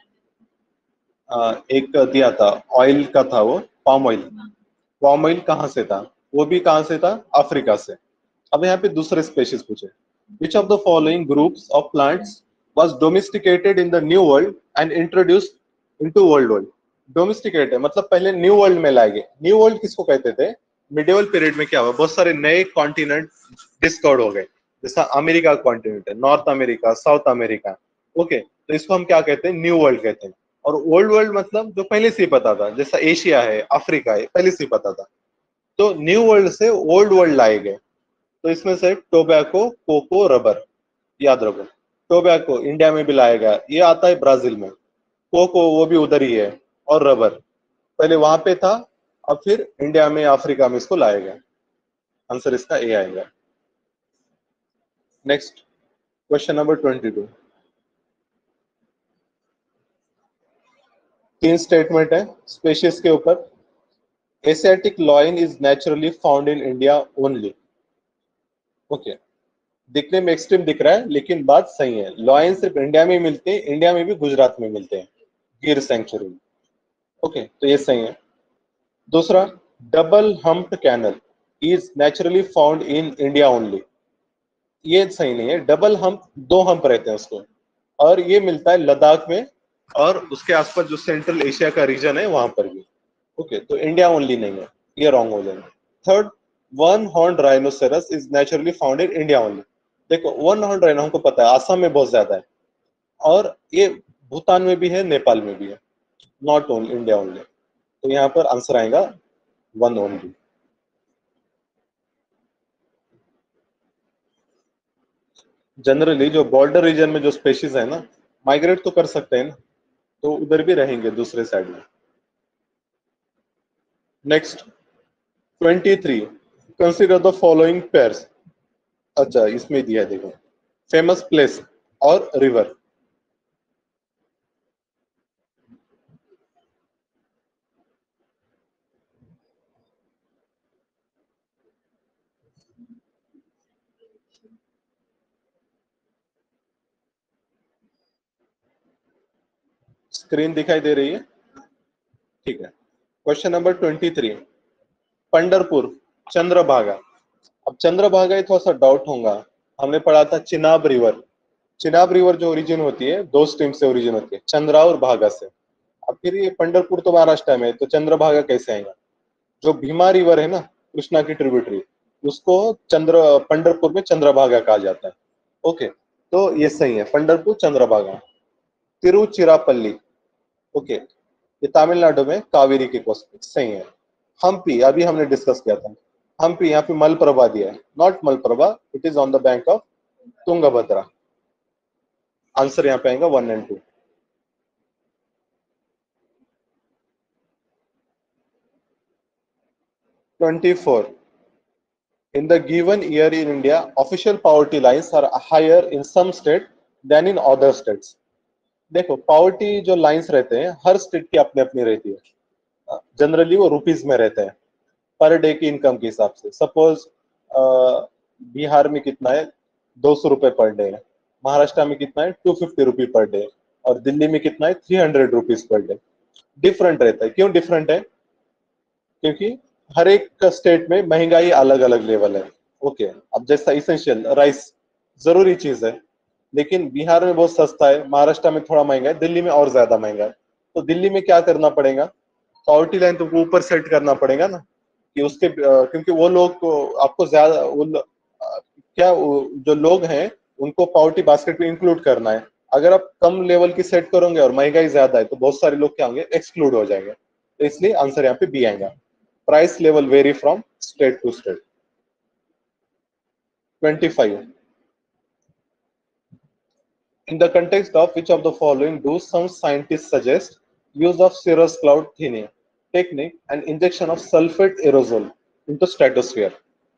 आ, एक दिया था ऑयल का था, वो पाम ऑयल. पाम ऑयल कहाँ से था, वो भी कहाँ से था, अफ्रीका से. अब यहाँ पे दूसरे स्पेशीज पूछे, which of the following groups of plants was domesticated in the new world and introduced into old world. Domesticate है मतलब पहले न्यू वर्ल्ड में लाए गए. न्यू वर्ल्ड किसको कहते थे, मिडिवल पीरियड में क्या हुआ, बहुत सारे नए कॉन्टिनेंट डिस्कवर्ड हो गए, जैसा अमेरिका कॉन्टिनेंट है, north America, south America. Okay, तो इसको हम क्या कहते हैं, न्यू वर्ल्ड कहते हैं। और ओल्ड वर्ल्ड मतलब जो पहले से ही पता था, जैसा एशिया है, अफ्रीका है, पहले से ही पता था। तो न्यू वर्ल्ड से ओल्ड वर्ल्ड लाए गए। तो इसमें से टोबैको, कोको, रबर, याद रखो। टोबैको इंडिया में भी लाया गया, ये आता है ब्राजील में। कोको वो भी उधर ही है। और रबर पहले वहां पे था, अब फिर इंडिया में, अफ्रीका में इसको लाया गया। आंसर इसका ए आएगा। Next question number twenty two. तीन स्टेटमेंट है स्पेशीज के ऊपर। Asiatic lion is naturally found in India only. Okay, दिखने में एक्सट्रीम दिख रहा है, लेकिन बात सही है। लॉयन सिर्फ इंडिया में ही मिलते हैं, इंडिया में भी गुजरात में मिलते हैं, गिर सेंचुरी में। ओके, तो ये सही है। दूसरा, double humped camel is naturally found in India only. ये सही नहीं है। डबल हम्प, दो हम्प रहते हैं उसको, और ये मिलता है लद्दाख में और उसके आसपास जो सेंट्रल एशिया का रीजन है वहां पर भी। ओके, तो इंडिया ओनली नहीं है, ये रॉन्ग हो जाएगा। Third, one horn rhinoceros is naturally found in India only. देखो, वन हॉर्न राइनो हमको पता है आसाम में बहुत ज्यादा है, और ये भूटान में भी है, नेपाल में भी है, नॉट ओनली इंडिया ओनली। तो यहाँ पर आंसर आएगा वन ओनली। जनरली जो बॉर्डर रीजन में जो स्पेशीज है ना, माइग्रेट तो कर सकते हैं ना, तो उधर भी रहेंगे दूसरे साइड में। Next twenty three, consider the following pairs. अच्छा, इसमें दिया है, देखो, फेमस प्लेस और रिवर। स्क्रीन दिखाई दे रही है? ठीक है। Question number twenty three, Pandharpur, Chandrabhaga. अब चंद्रभागा ही थोड़ा सा डाउट होगा। हमने पढ़ा था चिनाब रिवर। चिनाब रिवर जो ओरिजिन होती है, दो स्ट्रीम से ओरिजिन होती है, चंद्रा और भागा से। अब फिर ये पंडरपुर तो महाराष्ट्र में है, तो चंद्रभागा कैसे आएगा? जो भीमा रिवर है ना, कृष्णा की ट्रिब्यूटरी, उसको चंद्र पंडरपुर में चंद्रभागा कहा जाता है। ओके, तो ये सही है, पंडरपुर चंद्रभागा। तिरुचिरापल्ली, ओके, ये तमिलनाडु में कावेरी के कोस्ट पे, सही है। हम्पी अभी हमने डिस्कस किया था। हम्पी यहाँ पे मलप्रभा दिया है, not Malaprabha, it is on the bank of Tungabhadra. Answer यहाँ पे आएगा one and two. Twenty four, in the given year in India, official poverty lines are higher in some state than in other states. देखो, poverty जो lines रहते हैं हर state की अपनी अपनी रहती है। जनरली वो रुपीज में रहते हैं, पर डे की इनकम के हिसाब से। सपोज बिहार में कितना है, दो सौ रुपए पर डे है। महाराष्ट्र में कितना है, to fifty rupee per day. और दिल्ली में कितना है, three hundred rupees per day. Different रहता है। क्यों डिफरेंट है? क्योंकि हर एक स्टेट में महंगाई अलग अलग लेवल है। ओके, अब जैसा इसेंशियल राइस जरूरी चीज है, लेकिन बिहार में बहुत सस्ता है, महाराष्ट्र में थोड़ा महंगा है, दिल्ली में और ज्यादा महंगा है। तो दिल्ली में क्या करना पड़ेगा, पॉवर्टी लाइन तो ऊपर सेट करना पड़ेगा ना, कि उसके अ, क्योंकि वो लोग को आपको ज्यादा वो लो- अ, क्या वो जो लोग हैं उनको पॉवर्टी बास्केट में इंक्लूड करना है। अगर आप कम लेवल की सेट करोगे और महंगाई ज्यादा है, तो बहुत सारे लोग क्या होंगे, एक्सक्लूड हो जाएंगे। तो इसलिए आंसर यहाँ पे बी आएगा। Price level vary from state to state. Twenty five, in the context of which of the following do some scientists suggest use of cirrus cloud thinning technique and injection of sulfate aerosol into stratosphere?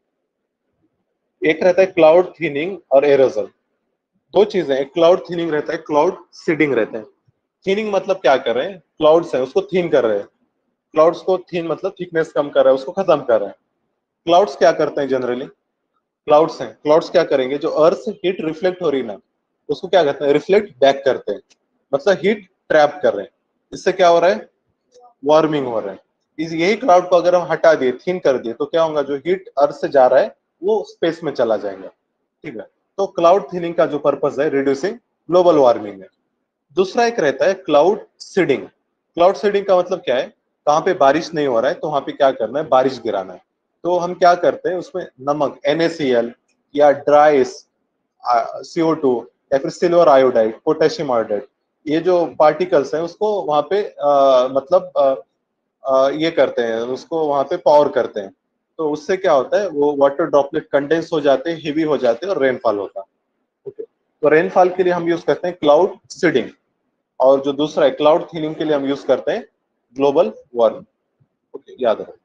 एक रहता है cloud thinning और aerogel, दो चीजें। एक cloud thinning रहता है, cloud seeding रहते हैं। थिनिंग मतलब क्या कर रहे हैं, क्लाउड्स हैं उसको थिन कर रहे हैं। क्लाउड्स को थिन मतलब थिकनेस कम कर रहा है, उसको खत्म कर रहे हैं। क्लाउड्स क्या करते हैं जनरली, क्लाउड्स हैं, क्लाउड्स क्या करेंगे, जो अर्थ से हीट रिफ्लेक्ट हो रही ना, उसको क्या कहते हैं, रिफ्लेक्ट बैक करते हैं, मतलब हीट ट्रैप कर रहे हैं। इससे क्या हो रहा है, वार्मिंग हो रहा है। इस यही क्लाउड को अगर हम हटा दिए, थिन कर दिए, तो क्या होगा, जो हीट अर्थ से जा रहा है वो स्पेस में चला जाएगा। ठीक है, तो क्लाउड थिनिंग का जो पर्पज है, रिड्यूसिंग ग्लोबल वार्मिंग है। दूसरा एक रहता है क्लाउड सीडिंग। क्लाउड सीडिंग का मतलब क्या है, कहाँ पे बारिश नहीं हो रहा है तो वहां पे क्या करना है, बारिश गिराना है। तो हम क्या करते हैं उसमें नमक NaCl या ड्राई सी ओ टू या फिर सिल्वर आयोडाइड, पोटेशियम आयोडाइड, ये जो पार्टिकल्स हैं उसको वहां पे आ, मतलब आ, आ, ये करते हैं, उसको वहां पे पावर करते हैं। तो उससे क्या होता है, वो वाटर ड्रॉपलेट कंडेंस हो जाते हैं, हेवी हो जाते हैं और रेनफॉल होता है। ओके, तो रेनफॉल के लिए हम यूज करते हैं क्लाउड सीडिंग, और जो दूसरा है क्लाउड थिनिंग के लिए हम यूज करते हैं ग्लोबल वार्मिंग। ओके, याद रखो।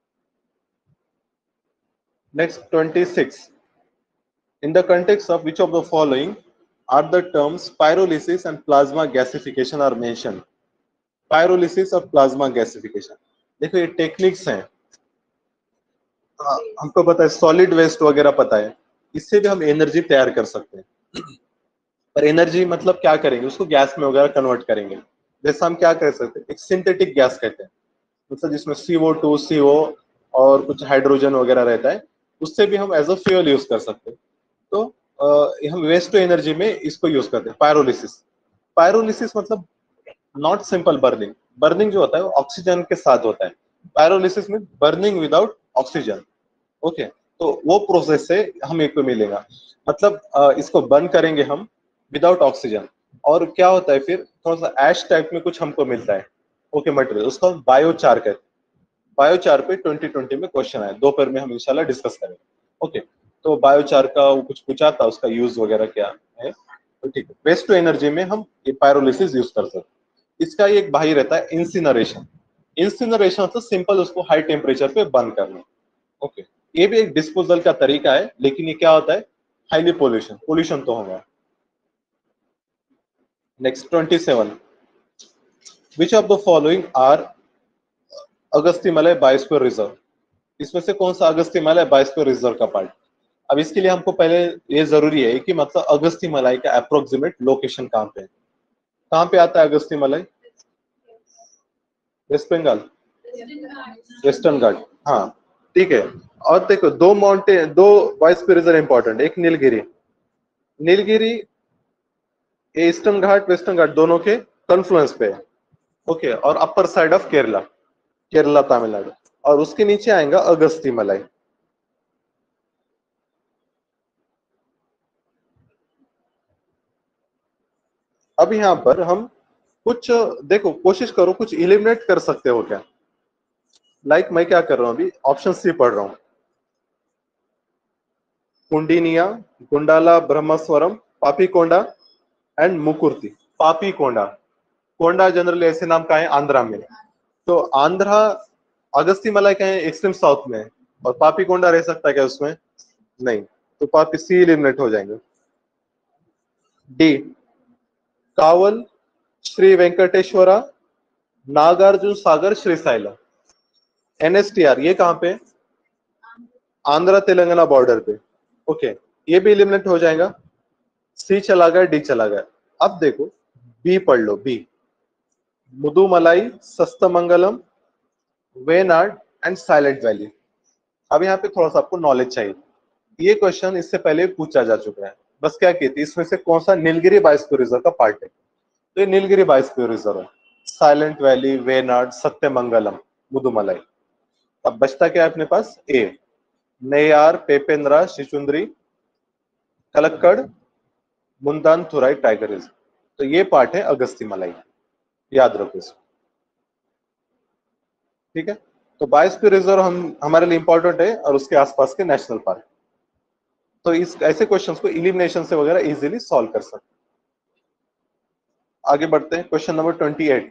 Next twenty six, in the context of which of the following are the terms pyrolysis and plasma gasification are mentioned? Pyrolysis और plasma gasification, देखो ये टेक्निक्स हैं। हाँ, हमको पता है सॉलिड वेस्ट वगैरह पता है, इससे भी हम एनर्जी तैयार कर सकते हैं। पर एनर्जी मतलब क्या करेंगे, उसको गैस में वगैरह कन्वर्ट करेंगे। जैसे हम क्या कर सकते हैं, एक सिंथेटिक गैस कहते हैं, मतलब जिसमें सी ओ टू, सी ओ और कुछ हाइड्रोजन वगैरह रहता है, उससे भी हम एज अ फ्यूल यूज कर सकते हैं। तो uh, हम वेस्ट टू एनर्जी में इसको यूज करते हैं, पायरोलिसिस। पायरोलिसिस मतलब नॉट सिंपल बर्निंग। बर्निंग जो होता है वो ऑक्सीजन के साथ होता है, पायरोलिसिस में बर्निंग विदाउट ऑक्सीजन। ओके, तो वो प्रोसेस से हमें को मिलेगा, मतलब uh, इसको बर्न करेंगे हम विदाउट ऑक्सीजन, और क्या होता है फिर थोड़ा सा ऐश टाइप में कुछ हमको मिलता है। ओके, मटेरियल उसको हम बायोचार कहते हैं। बायोचार पे ट्वेंटी ट्वेंटी में क्वेश्चन आया, दोपहर में हम इंशाल्लाह डिस्कस करेंगे। ओके, तो बायोचार का वो कुछ पूछा था, उसका यूज वगैरह क्या है, तो ठीक है। वेस्ट टू एनर्जी में हम ये पायरोलिसिस यूज कर सकते हैं। इसका एक भाई रहता है इंसिनरेशन। इंसिनरेशन मतलब सिंपल उसको हाई टेम्परेचर पे बर्न करना। ओके, ये भी एक डिस्पोजल का तरीका है, लेकिन ये क्या होता है, हाईली पोल्यूशन पोल्यूशन तो होगा। Next twenty seven, which of the following are Agasthyamala biosphere reserve? इसमें से कौन सा अगस्त्यमलय बायोस्फीयर रिजर्व का पार्ट? अब इसके लिए हमको पहले ये जरूरी है कि मतलब अगस्त्यमलय का अप्रोक्सीमेट लोकेशन कहाँ पे है। कहाँ पे आता है अगस्त्यमलय? वेस्ट बंगाल, वेस्टर्न घाट, हाँ ठीक है। और देखो दो माउंटेन, दो बायोस्फीयर रिजर्व इंपॉर्टेंट, एक नीलगिरी। नीलगिरी ये ईस्टर्न घाट वेस्टर्न घाट दोनों के कन्फ्लुएंस पे है। ओके, और upper side of Kerala, Kerala Tamil Nadu, और उसके नीचे आएगा अगस्त्यमलय। अब यहाँ पर हम कुछ देखो, कोशिश करो कुछ इलिमिनेट कर सकते हो क्या। लाइक like मैं क्या कर रहा हूं, अभी ऑप्शन सी पढ़ रहा हूं, कुंडिनिया, गुंडाला, ब्रह्मस्वरम, पापीकोंडा एंड मुकुर्ती। पापीकोंडा, कोंडा जनरली ऐसे नाम का है आंध्रा में, तो आंध्रा अगस्त्यमलय का है एक्सट्रीम साउथ में, और पापीकोंडा रह सकता है क्या उसमें? नहीं, तो पापी सी एलिमिनेट हो जाएंगे। D, Kawal, Sri Venkateswara, Nagarjuna Sagar, Srisailam. N S T R ये कहां पे? आंध्रा तेलंगाना बॉर्डर पे। ओके, ये भी एलिमिनेट हो जाएगा। सी चला गया, डी चला गया। अब देखो बी पढ़ लो, B, Mudumalai, Sathyamangalam, Wayanad and silent valley. अब यहाँ पे थोड़ा सा आपको नॉलेज चाहिए। ये क्वेश्चन इससे पहले पूछा जा चुका है। बस क्या कहती है, इसमें से कौन सा नीलगिरी बायोस्फीयर रिजर्व का पार्ट है? तो ये नीलगिरी बायोस्फीयर रिजर्व है। Silent valley, Wayanad, Sathyamangalam, Mudumalai. अब बचता क्या है अपने पास? A, Neyyar, Peppara, Shendurney, Kalakad, Mundanthurai tiger reserve. तो ये पार्ट है अगस्त्यमलाई, याद रखो इसको। ठीक है, तो बायोस्फीयर रिजर्व हम हमारे लिए इंपॉर्टेंट है, और उसके आसपास के नेशनल पार्क। तो इस ऐसे क्वेश्चंस को इलिमिनेशन से वगैरह इजीली सॉल्व कर सकते हैं। आगे बढ़ते हैं, क्वेश्चन नंबर ट्वेंटी एट।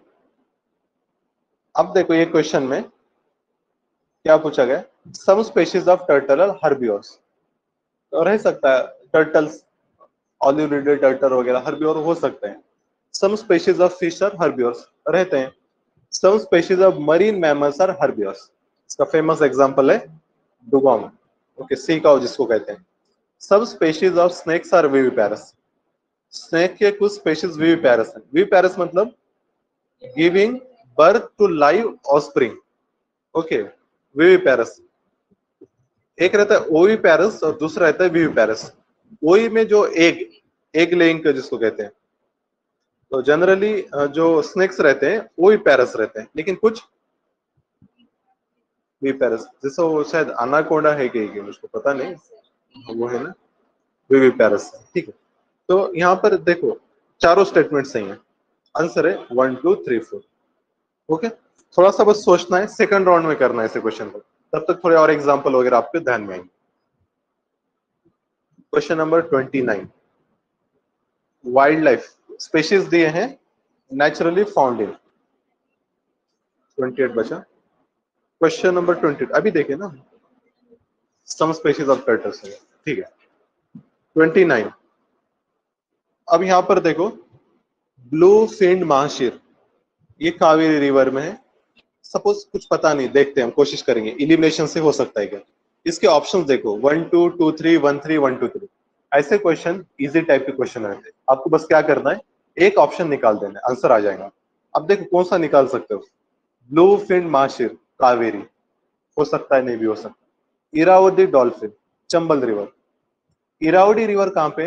अब देखो ये क्वेश्चन में क्या पूछा गया, some species of turtle are herbivores. तो रह सकता है टर्टल्स, ऑलिवरिडे टर्टल वगैरह हर्बिवोर हो सकते हैं। Some species of fish are herbivores, रहते हैं। Some species of marine mammals are herbivores. इसका फेमस एग्जांपल है डुगोंग, ओके, सी काउ जिसको कहते हैं। Some species of snakes are viviparous. Snake के कुछ स्पेशीज विविपेरस हैं। विविपेरस मतलब giving birth to live offspring. Okay, viviparous. एक रहता है ओविपेरस और दूसरा रहता है विविपेरस। ओई में जो एग, एग लेइंग जिसको कहते हैं, तो जनरली जो स्नेक्स रहते हैं ओविपेरस रहते हैं, लेकिन कुछ विविपेरस, जैसे वो शायद अनाकोंडा है कहीं, मुझको पता नहीं, वो है ना विविपेरस, ठीक है। तो यहाँ पर देखो चारों स्टेटमेंट सही है, आंसर है one two three four. Okay, थोड़ा सा बस सोचना है, सेकंड राउंड में करना है इसे क्वेश्चन को, तब तक थोड़े और एग्जांपल वगैरह आपके ध्यान में आएंगे। Question number twenty nine, wild life species दिए हैं, naturally found in, twenty eight बचा। क्वेश्चन नंबर ट्वेंटी, अभी देखे ना, सम स्पेशीज ऑफ टर्टल्स, ठीक है। ट्वेंटी नाइन, अब यहां पर देखो ब्लू फिन्ड महाशीर, ये कावेरी रिवर में है। सपोज कुछ पता नहीं, देखते हैं हम, कोशिश करेंगे इलिमिनेशन से हो सकता है क्या। इसके ऑप्शंस देखो, one two two three one three one two three, ऐसे क्वेश्चन इजी टाइप के क्वेश्चन रहते हैं। आपको बस क्या करना है, एक ऑप्शन निकाल देना, आंसर आ जाएगा। अब देखो कौन सा निकाल सकते हो, ब्लू फिन महाशीर कावेरी, हो सकता है नहीं भी हो सकता। Irrawaddy dolphin Chambal river, Irrawaddy river कहाँ पे,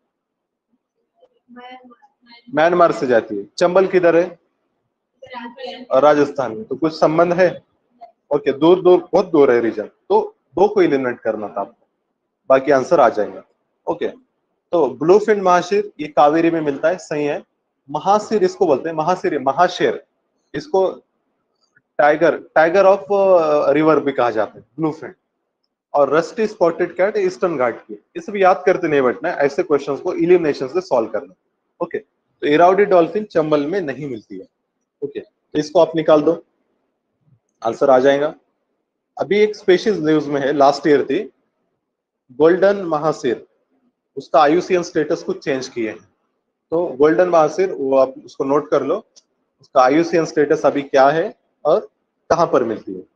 म्यांमार से जाती है, चंबल किधर है, राजस्थान में, तो कुछ संबंध है। ओके, दूर दूर, बहुत दूर है रीजन, तो दो को एलिमिनेट करना था आपको, बाकी आंसर आ जाएगा। ओके, तो ब्लूफिन महाशीर ये कावेरी में मिलता है, सही है। महाशीर इसको बोलते हैं, महाशीर महाशेर, इसको टाइगर टाइगर ऑफ रिवर भी कहा जाता है ब्लूफिन। और rusty spotted cat eastern ghat की, इसे भी याद करते नहीं बैठना है, ऐसे क्वेश्चंस को इलिमिनेशन से सॉल्व करना। ओके, तो इरावदी डॉल्फिन चंबल में नहीं मिलती है। ओके, तो इसको आप निकाल दो, आंसर आ जाएगा। अभी एक स्पेशीज न्यूज में है, लास्ट ईयर थी, गोल्डन महासिर, उसका आईयूसीएन स्टेटस कुछ चेंज किए हैं। तो गोल्डन महासिर, वो आप उसको नोट कर लो, उसका आईयूसीएन स्टेटस अभी क्या है और कहां पर मिलती है,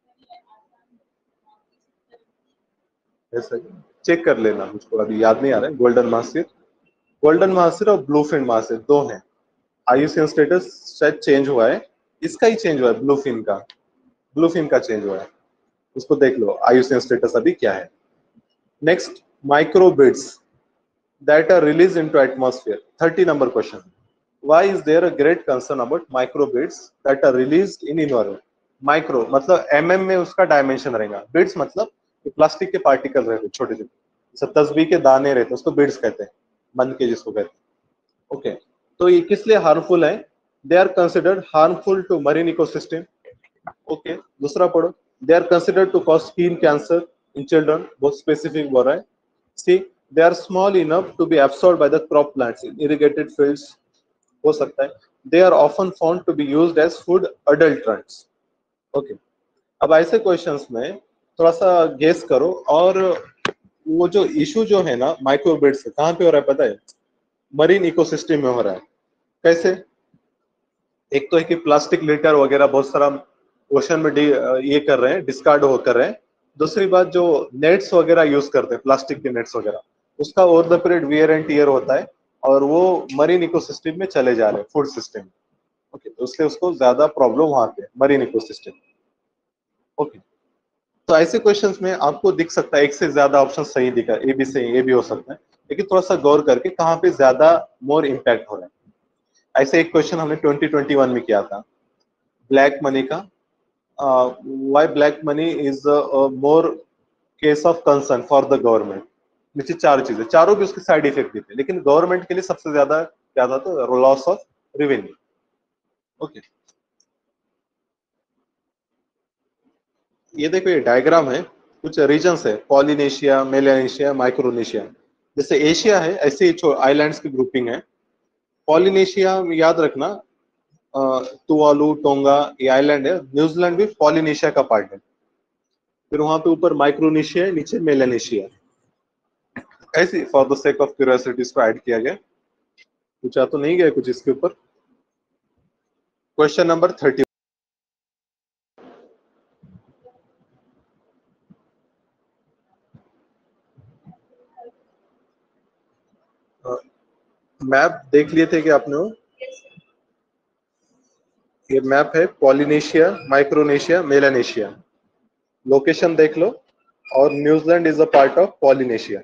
ऐसा चेक कर लेना, मुझको अभी याद नहीं आ रहा है। गोल्डन महासिर, गोल्डन महासिर और ब्लूफिन महासिर दो हैं, आईयूसीएन स्टेटस शायद चेंज हुआ है, इसका ही चेंज हुआ है, ब्लूफिन का, ब्लूफिन का चेंज हुआ है, उसको देख लो आईयूसीएन स्टेटस अभी क्या है। Next, microbeads that are released into atmosphere, thirty number question, why is there a great concern about microbeads that are released in environment। Micro मतलब एमएम में उसका डायमेंशन रहेगा, बिड्स मतलब प्लास्टिक के पार्टिकल रहते छोटे छोटे, जैसे तस्बीह के दाने रहते, उसको बिड्स कहते हैं, मन के जिसको कहते हैं। ओके, तो ये किस लिए हार्मफुल है, they are considered harmful to marine ecosystem. Okay, दूसरा पढ़ो, they are considered to cause skin cancer in children, बहुत स्पेसिफिक बोल रहा है। सी, they are small enough to be absorbed by the crop plants in irrigated fields, हो सकता है। they are often found to be used as food adulterants। Okay, अब ऐसे questions में थोड़ा सा गेस करो, और वो जो इशू जो है ना माइक्रोबिड से, कहाँ पे हो रहा है पता है, मरीन इकोसिस्टम में हो रहा है। कैसे, एक तो है कि प्लास्टिक लिटर वगैरह बहुत सारा ओशन में ये कर रहे हैं, डिस्कार्ड हो कर रहे हैं। दूसरी बात, जो नेट्स वगैरह यूज करते हैं, प्लास्टिक के नेट्स वगैरह, उसका over the period wear and tear होता है, और वो मरीन इकोसिस्टम में चले जा रहे हैं, फूड सिस्टम। ओके, तो इसलिए उसको ज्यादा प्रॉब्लम वहां पे मरीन इकोसिस्टम। ओके, तो ऐसे क्वेश्चंस में आपको दिख सकता है एक से ज्यादा ऑप्शन सही दिखा, ए भी सही, ए भी हो सकता है, लेकिन थोड़ा सा गौर करके कहाँ पे ज्यादा मोर इम्पैक्ट हो रहा है। ऐसे एक क्वेश्चन हमने ट्वेंटी ट्वेंटी वन में किया था, ब्लैक मनी का, why black money is more case of concern for the government. नीचे चार चीजें, चारों भी उसके साइड इफेक्ट भी थे, लेकिन गवर्नमेंट के लिए सबसे ज्यादा क्या था, तो लॉस ऑफ रेवेन्यू। ओके, ये देखो, ये डायग्राम है, कुछ रीजन्स है, पॉलिनेशिया, मेलानेशिया, माइक्रोनेशिया। जैसे एशिया है, ऐसे ही आइलैंड्स की ग्रुपिंग है। पॉलिनेशिया याद रखना, तुवालू, टोंगा, ये आइलैंड है। न्यूजीलैंड भी पॉलिनेशिया का पार्ट है। फिर वहां पे ऊपर माइक्रोनेशिया है, नीचे मेलानेशिया। ऐसे for the sake of curiosity इसको ऐड किया गया। पूछा तो नहीं गया कुछ इसके ऊपर। क्वेश्चन नंबर थर्टी, मैप देख लिए थे कि आपने वो? ये मैप है पॉलिनेशिया, माइक्रोनेशिया, मेलानेशिया, लोकेशन देख लो, और New Zealand is a part of Polynesia.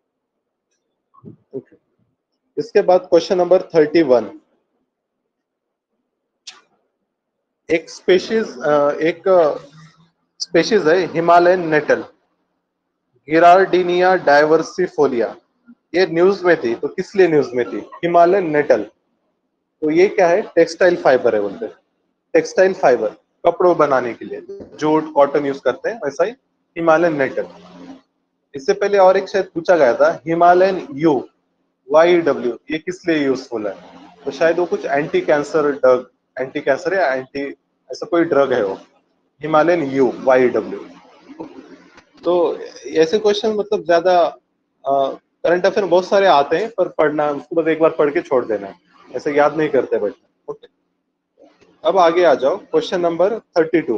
Okay, इसके बाद क्वेश्चन नंबर थर्टी वन, एक स्पेशीज, एक स्पेशीज है हिमालयन नेटल, गिरार्डिनिया डायवर्सिफोलिया। ये न्यूज में थी, तो किस लिए न्यूज में थी? हिमालयन नेटल। तो ये क्या है? टेक्सटाइल फाइबर है, बोलते हैं टेक्सटाइल फाइबर, कपड़ों बनाने के लिए जूट कॉटन यूज करते हैं, वैसा ही हिमालयन नेटल। इससे पहले और एक शायद पूछा गया था, हिमालयन यू, वाई डब्ल्यू, ये किस लिए यूजफुल है? तो शायद वो कुछ anti cancer drug, anti cancer या एंटी ऐसा कोई ड्रग है वो, हिमालयन यू, वाई डब्ल्यू। तो ऐसे क्वेश्चन मतलब ज्यादा करंट अफेयर बहुत सारे आते हैं, पर पढ़ना उसको बस एक बार पढ़ के छोड़ देना है, ऐसे याद नहीं करते बच्चे। ओके, अब आगे आ जाओ, क्वेश्चन नंबर थर्टी टू।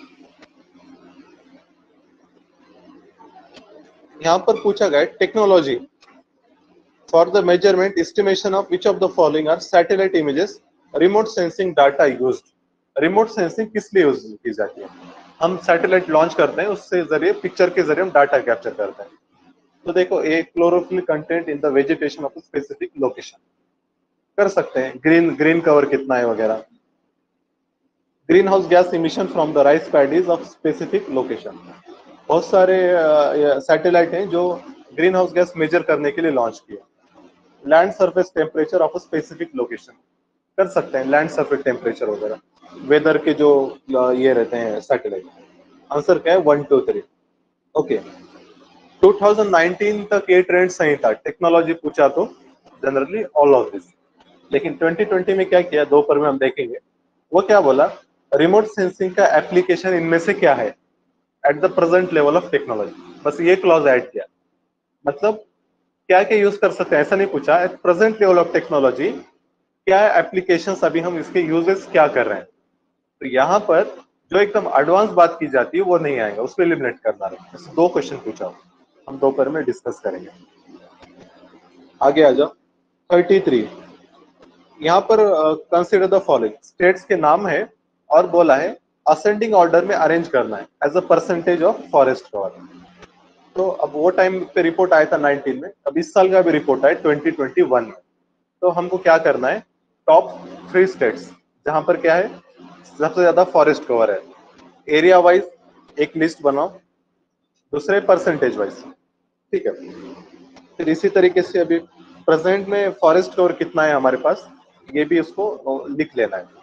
यहाँ पर पूछा गया technology for the measurement estimation of which of the following are satellite images remote sensing data used. Remote sensing किस लिए यूज की जाती है? हम सैटेलाइट लॉन्च करते हैं, उससे जरिए पिक्चर के जरिए हम डाटा कैप्चर करते हैं। तो देखो, A chlorophyll content in the vegetation of specific location कर सकते हैं, ग्रीन ग्रीन कवर कितना है वगैरह। Green house gas emission from the rice paddies of specific location. बहुत सारे सैटेलाइट हैं जो ग्रीन हाउस गैस मेजर करने के लिए लॉन्च किए। Land surface temperature of specific location कर सकते हैं, लैंड सरफेस टेम्परेचर वगैरह, वेदर के जो ये रहते हैं सैटेलाइट। आंसर क्या है? One two three. Okay, two thousand nineteen तक ये ट्रेंड सही था, टेक्नोलॉजी पूछा तो जनरली ऑल ऑफ दिस। लेकिन ट्वेंटी ट्वेंटी में क्या किया, दो पर में हम देखेंगे। वो क्या बोला, रिमोट सेंसिंग का एप्लीकेशन इनमें से क्या है at the present level of technology, बस ये क्लॉज ऐड किया। मतलब क्या क्या यूज कर सकते हैं ऐसा नहीं पूछा, at present level of technology क्या एप्लीकेशंस, अभी हम इसके यूजेस क्या कर रहे हैं। तो यहाँ पर जो एकदम एडवांस बात की जाती है वो नहीं आएगा, उसको एलिमिनेट करना है। दो क्वेश्चन पूछा, हम दोपहर में डिस्कस करेंगे। आगे आ जाओ, थर्टी थ्री। यहाँ पर कंसिडर द फॉलोइंग, स्टेट्स के नाम है और बोला है असेंडिंग ऑर्डर में अरेंज करना है as a percentage of forest cover. तो अब वो टाइम पे रिपोर्ट आया था नाइनटीन में, अब इस साल का भी रिपोर्ट आया ट्वेंटी ट्वेंटी वन में। तो हमको क्या करना है, टॉप थ्री स्टेट्स जहां पर क्या है सबसे ज्यादा फॉरेस्ट कवर है, एरिया वाइज एक लिस्ट बनाओ, दूसरे परसेंटेज वाइज। ठीक है, फिर इसी तरीके से अभी प्रेजेंट में फॉरेस्ट कवर कितना है हमारे पास, ये भी उसको लिख लेना है।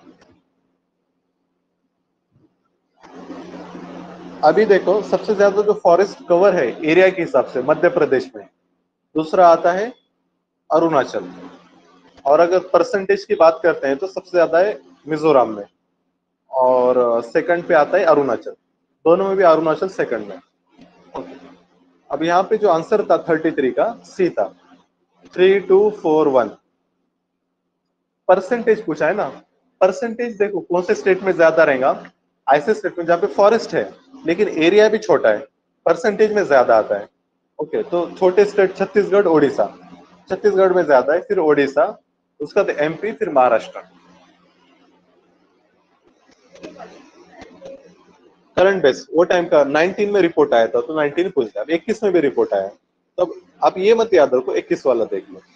अभी देखो, सबसे ज्यादा जो फॉरेस्ट कवर है एरिया के हिसाब से मध्य प्रदेश में, दूसरा आता है अरुणाचल, और अगर परसेंटेज की बात करते हैं तो सबसे ज्यादा है मिजोरम में, और सेकंड पे आता है अरुणाचल। दोनों में भी अरुणाचल सेकंड में। अब यहाँ पे जो आंसर था थर्टी थ्री का, सी था, three two four one. Percentage पूछा है ना, परसेंटेज देखो कौन से स्टेट में ज्यादा रहेगा, ऐसे स्टेट में जहाँ पे फॉरेस्ट है लेकिन एरिया भी छोटा है, परसेंटेज में ज्यादा आता है। ओके, तो छोटे स्टेट छत्तीसगढ़ ओडिशा, छत्तीसगढ़ में ज्यादा है, फिर ओडिशा, उसका तो एमपी, फिर महाराष्ट्र। करंट बेस वो टाइम का नाइनटीन में रिपोर्ट आया था, तो नाइनटीन पूछता है, इक्कीस में भी रिपोर्ट आया। तब आप ये मत याद रखो, इक्कीस वाला देख लो,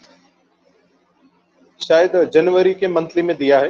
शायद जनवरी के मंथली में दिया है।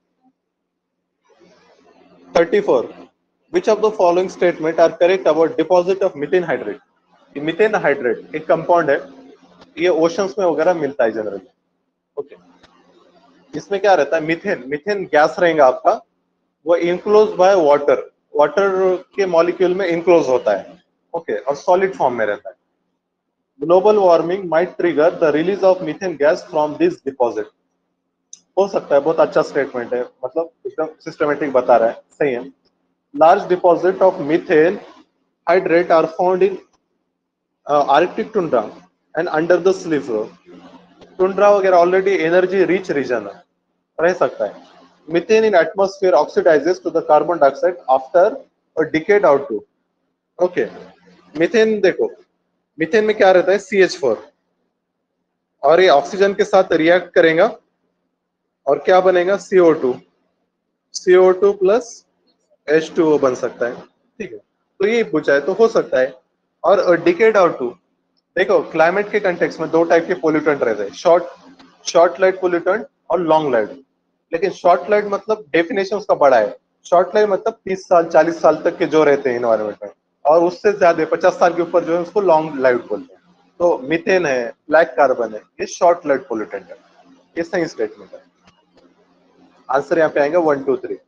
Thirty four, which of the following statement are correct about deposit of methane hydrate. Methane hydrate एक कंपाउंड है, ये ओशंस में वगैरह मिलता है जनरली। ओके, इसमें क्या रहता है, मीथेन, मीथेन गैस रहेगा आपका, वो इनक्लोज बाय वाटर, वाटर के मॉलिक्यूल में इनक्लोज होता है। ओके, और सॉलिड फॉर्म में रहता है। Global warming might trigger the release of methane gas from this deposit. हो सकता है, बहुत अच्छा स्टेटमेंट है, मतलब एकदम सिस्टमेटिक बता रहा है, सही है। Large deposit of methane hydrate are found in arctic tundra and under the sleeve. Tundra वगैरह ऑलरेडी एनर्जी रिच रीजन है, रह सकता है। Methane in atmosphere oxidizes to the carbon dioxide after a decade out two. Okay, methane देखो, methane में क्या रहता है, सी एच फोर, और ये ऑक्सीजन के साथ रिएक्ट करेगा और क्या बनेगा, C O two, C O two plus H two O बन सकता है। ठीक है, तो ये पूछा है, तो हो सकता है। और डिकेड आउट टू, देखो क्लाइमेट के कंटेक्स्ट में दो टाइप के पोल्यूटेंट रहते हैं, शॉर्ट शॉर्ट लाइट पोल्यूटेंट और लॉन्ग लाइट। लेकिन शॉर्ट लाइट मतलब डेफिनेशन उसका बड़ा है, शॉर्ट लाइफ मतलब तीस साल चालीस साल तक के जो रहते हैं इन्वायरमेंट में, और उससे ज्यादा पचास साल के ऊपर जो है उसको लॉन्ग लाइफ बोलते हैं। तो मीथेन है, ब्लैक कार्बन है, ये शॉर्ट लाइफ पोल्यूटेंट है, ये सही स्टेटमेंट है। आंसर यहाँ पे आएगा one two three.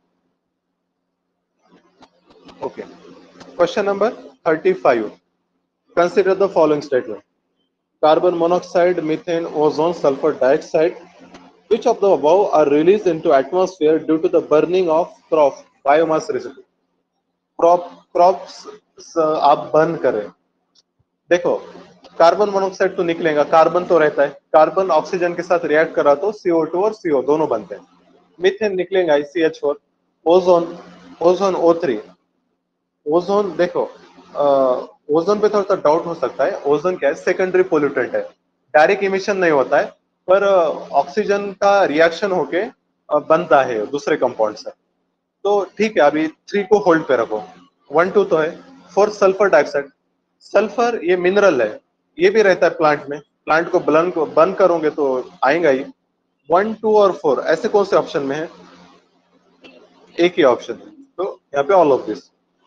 Okay, question number thirty five, consider the following statement, carbon monoxide, methane, ozone, sulphur dioxide, which of the above are released into atmosphere due to the burning of crop biomass residue? Crop crops आप burn करें, देखो carbon monoxide तो निकलेगा, carbon तो रहता है, carbon oxygen के साथ रिएक्ट करा तो सी ओ टू और सी ओ दोनों बनते हैं, मीथेन निकलेगा C H four, ozone ozone O three, ozone देखो ओजोन पे थोड़ा सा डाउट हो सकता है, ओजोन क्या है, सेकेंडरी पोल्यूटेंट है, डायरेक्ट इमिशन नहीं होता है, पर ऑक्सीजन का रिएक्शन होके अ, बनता है दूसरे कंपाउंड से, तो ठीक है अभी थ्री को होल्ड पे रखो। वन टू तो है। फोर सल्फर डाइऑक्साइड, सल्फर ये मिनरल है, ये भी रहता है प्लांट में, प्लांट को बर्न को बर्न करोगे तो आएगा ही। वन टू और फोर ऐसे कौन से ऑप्शन में है, एक ही ऑप्शन है, तो यहाँ पे ऑल ऑफ दिस।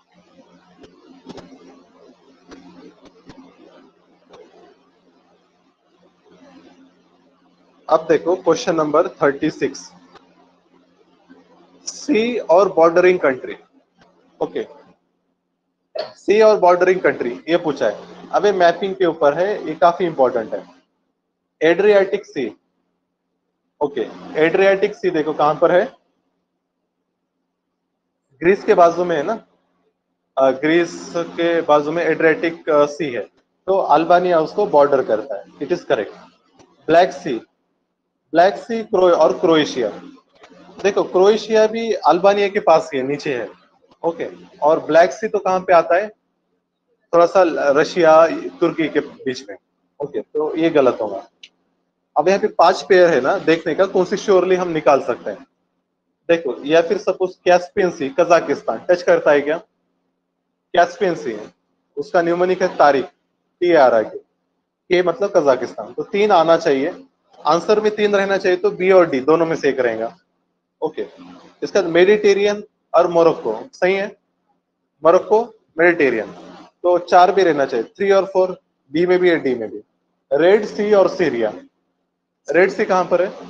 अब देखो question number thirty six, sea और बॉर्डरिंग कंट्री। ओके, सी और बॉर्डरिंग कंट्री ये पूछा है, अबे मैपिंग के ऊपर है, ये काफी इंपॉर्टेंट है। Adriatic sea, okay, Adriatic sea देखो कहां पर है, ग्रीस के बाजू में है ना, अ, ग्रीस के बाजू में एड्रियाटिक सी है, तो अल्बानिया उसको बॉर्डर करता है, it is correct. Black sea, black sea क्रो और क्रोएशिया, देखो क्रोएशिया भी अल्बानिया के पास ही है, नीचे है। ओके, और ब्लैक सी तो कहां पे आता है, थोड़ा सा रशिया तुर्की के बीच में। ओके, तो ये गलत होगा। अब यहाँ पे पांच पेयर है ना, देखने का कौन सी श्योरली हम निकाल सकते हैं। देखो, या फिर suppose Caspian sea, Kazakhstan touch करता है क्या, कैस्पियन सी है, उसका न्यूमोनिक है तारिक, टी आर आई के, के मतलब कजाकिस्तान, तो तीन आना चाहिए, आंसर में तीन रहना चाहिए, तो बी और डी दोनों में से एक रहेगा। ओके, इसका मेडिटेरियन और मोरक्को सही है, मोरक्को मेडिटेरियन, तो चार भी रहना चाहिए, थ्री और फोर, बी में भी है डी में भी। रेड सी और सीरिया, रेड सी कहां पर है,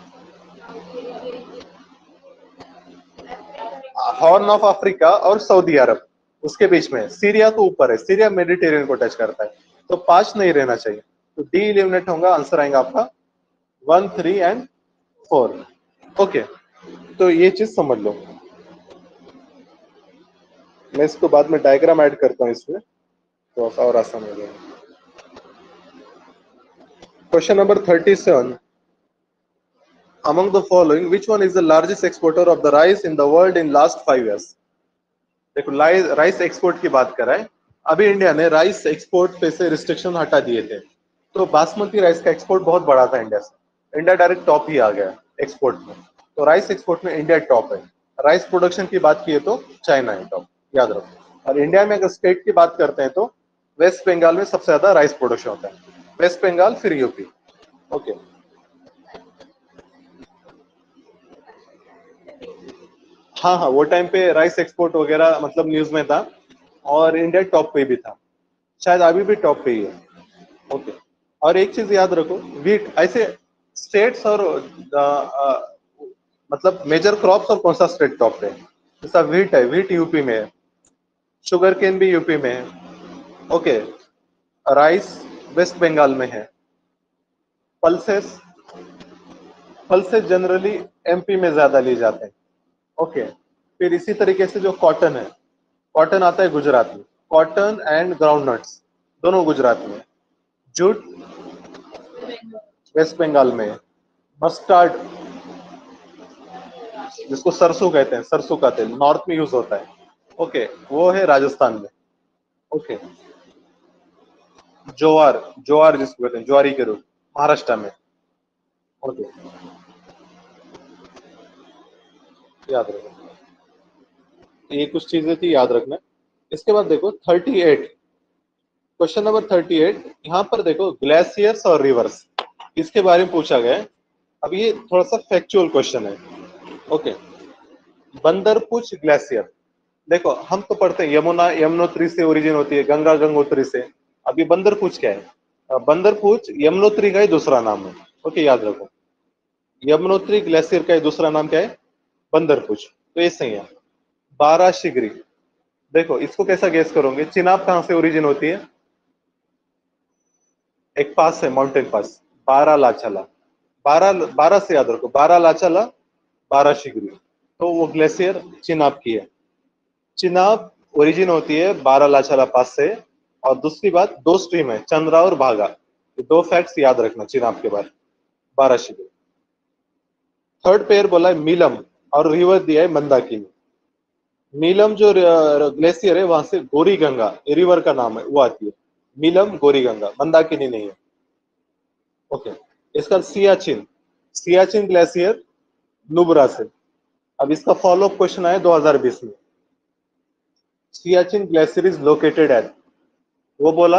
हॉर्न ऑफ अफ्रीका और सऊदी अरब उसके बीच में है, सीरिया तो ऊपर है, सीरिया मेडिटेरियन को टच करता है, तो पांच नहीं रहना चाहिए, तो डी इलिमिनेट होगा, आंसर आएगा आपका one three and four. Okay, तो ये चीज समझ लो, मैं इसको बाद में डायग्राम ऐड करता हूँ इसमें, तो और आसान हो जाएगा। Question number thirty seven, among the following which one is the largest exporter of the rice in the world in last five years? देखो राइस एक्सपोर्ट की बात कर रहा है, अभी इंडिया ने राइस एक्सपोर्ट पे से रिस्ट्रिक्शन हटा दिए थे, तो बासमती राइस का एक्सपोर्ट बहुत बड़ा था इंडिया से, इंडिया डायरेक्ट टॉप ही आ गया एक्सपोर्ट में, तो राइस एक्सपोर्ट में इंडिया टॉप है। राइस प्रोडक्शन की बात की तो चाइना है टॉप, याद रखो। और इंडिया में अगर स्टेट की बात करते हैं तो वेस्ट बंगाल में सबसे ज्यादा राइस प्रोडक्शन होता है, वेस्ट बंगाल फिर यूपी। ओके, हाँ हाँ, वो टाइम पे राइस एक्सपोर्ट वगैरह मतलब न्यूज में था, और इंडिया टॉप पे भी था, शायद अभी भी टॉप पे ही है। ओके, और एक चीज याद रखो, वीट ऐसे स्टेट्स और आ, आ, मतलब मेजर क्रॉप्स और कौन सा स्टेट टॉप पे है, जैसा वीट है, वीट यूपी में है, शुगर केन भी यूपी में है। ओके, राइस वेस्ट बंगाल में है, पल्सेस पल्सेस जनरली एमपी में ज्यादा लिए जाते हैं। ओके, फिर इसी तरीके से जो कॉटन है, कॉटन आता है गुजरात में, कॉटन एंड ग्राउंड नट्स दोनों गुजरात में, जूट वेस्ट बंगाल में, मस्टर्ड जिसको सरसों कहते हैं, सरसों का तेल नॉर्थ में यूज होता है, ओके, वो है राजस्थान में। ओके, ज्वार, ज्वार जिसको कहते हैं ज्वारी के रूप, महाराष्ट्र में। ओके, याद रखो, ये कुछ चीजें थी याद रखना। इसके बाद देखो thirty eight, question number thirty eight, यहाँ पर देखो ग्लेशियर्स और रिवर्स, इसके बारे में पूछा गया है। अब ये थोड़ा सा फैक्चुअल क्वेश्चन है। ओके, बंदरपुच ग्लेशियर, देखो हम तो पढ़ते हैं यमुना यमुनोत्री से ओरिजिन होती है, गंगा गंगोत्री से। अभी बंदरपुच क्या है? अ, बंदरपुच यमुनोत्री का ही दूसरा नाम है। ओके, याद रखो, यमुनोत्री ग्लेशियर का ही दूसरा नाम क्या है? बंदरपुच। तो ये सही है। बारह शिगरी, देखो इसको कैसा गेस करोगे? चिनाब कहाँ से ओरिजिन होती है? एक पास है, माउंटेन पास, बारह लाचला। बारह बारह से याद रखो, बारह लाचला, बारह शिगरी। तो वो ग्लेशियर चिनाब की है। चिनाब ओरिजिन होती है बारह लाचला पास से। और दूसरी बात, दो स्ट्रीम है, चंद्रा और भागा। ये दो फैक्ट्स याद रखना चिनाब के बारे में। बारह शिगरी। थर्ड पेयर बोला है मीलम, और रिवर दिया है मंदाकिनी। नीलम जो ग्लेशियर है वहां से गोरी गंगा, रिवर का नाम है, वो आती है। नीलम गोरी गंगा, मंदाकिनी नहीं है। ओके, इसका सियाचिन, सियाचिन ग्लेशियर नुब्रा से। अब इसका फॉलो अप क्वेश्चन आया दो हज़ार बीस में। Siachen glacier is located at, वो बोला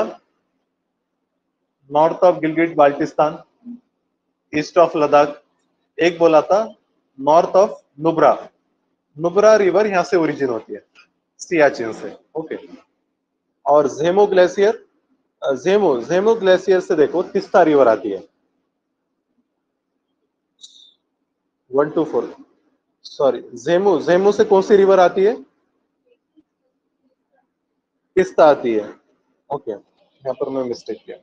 north of Gilgit Baltistan, east of Ladakh. एक बोला था north of Nubra, Nubra river यहां से ओरिजिन होती है, सियाचिन से। ओके, और जेमो ग्लेशियर, जेमो जेमो ग्लेशियर से देखो तिस्ता रिवर आती है। One two four, sorry, Zemu Zemu से कौन सी रिवर आती है? तिस्ता आती है। ओके, यहाँ पर मैं मिस्टेक किया,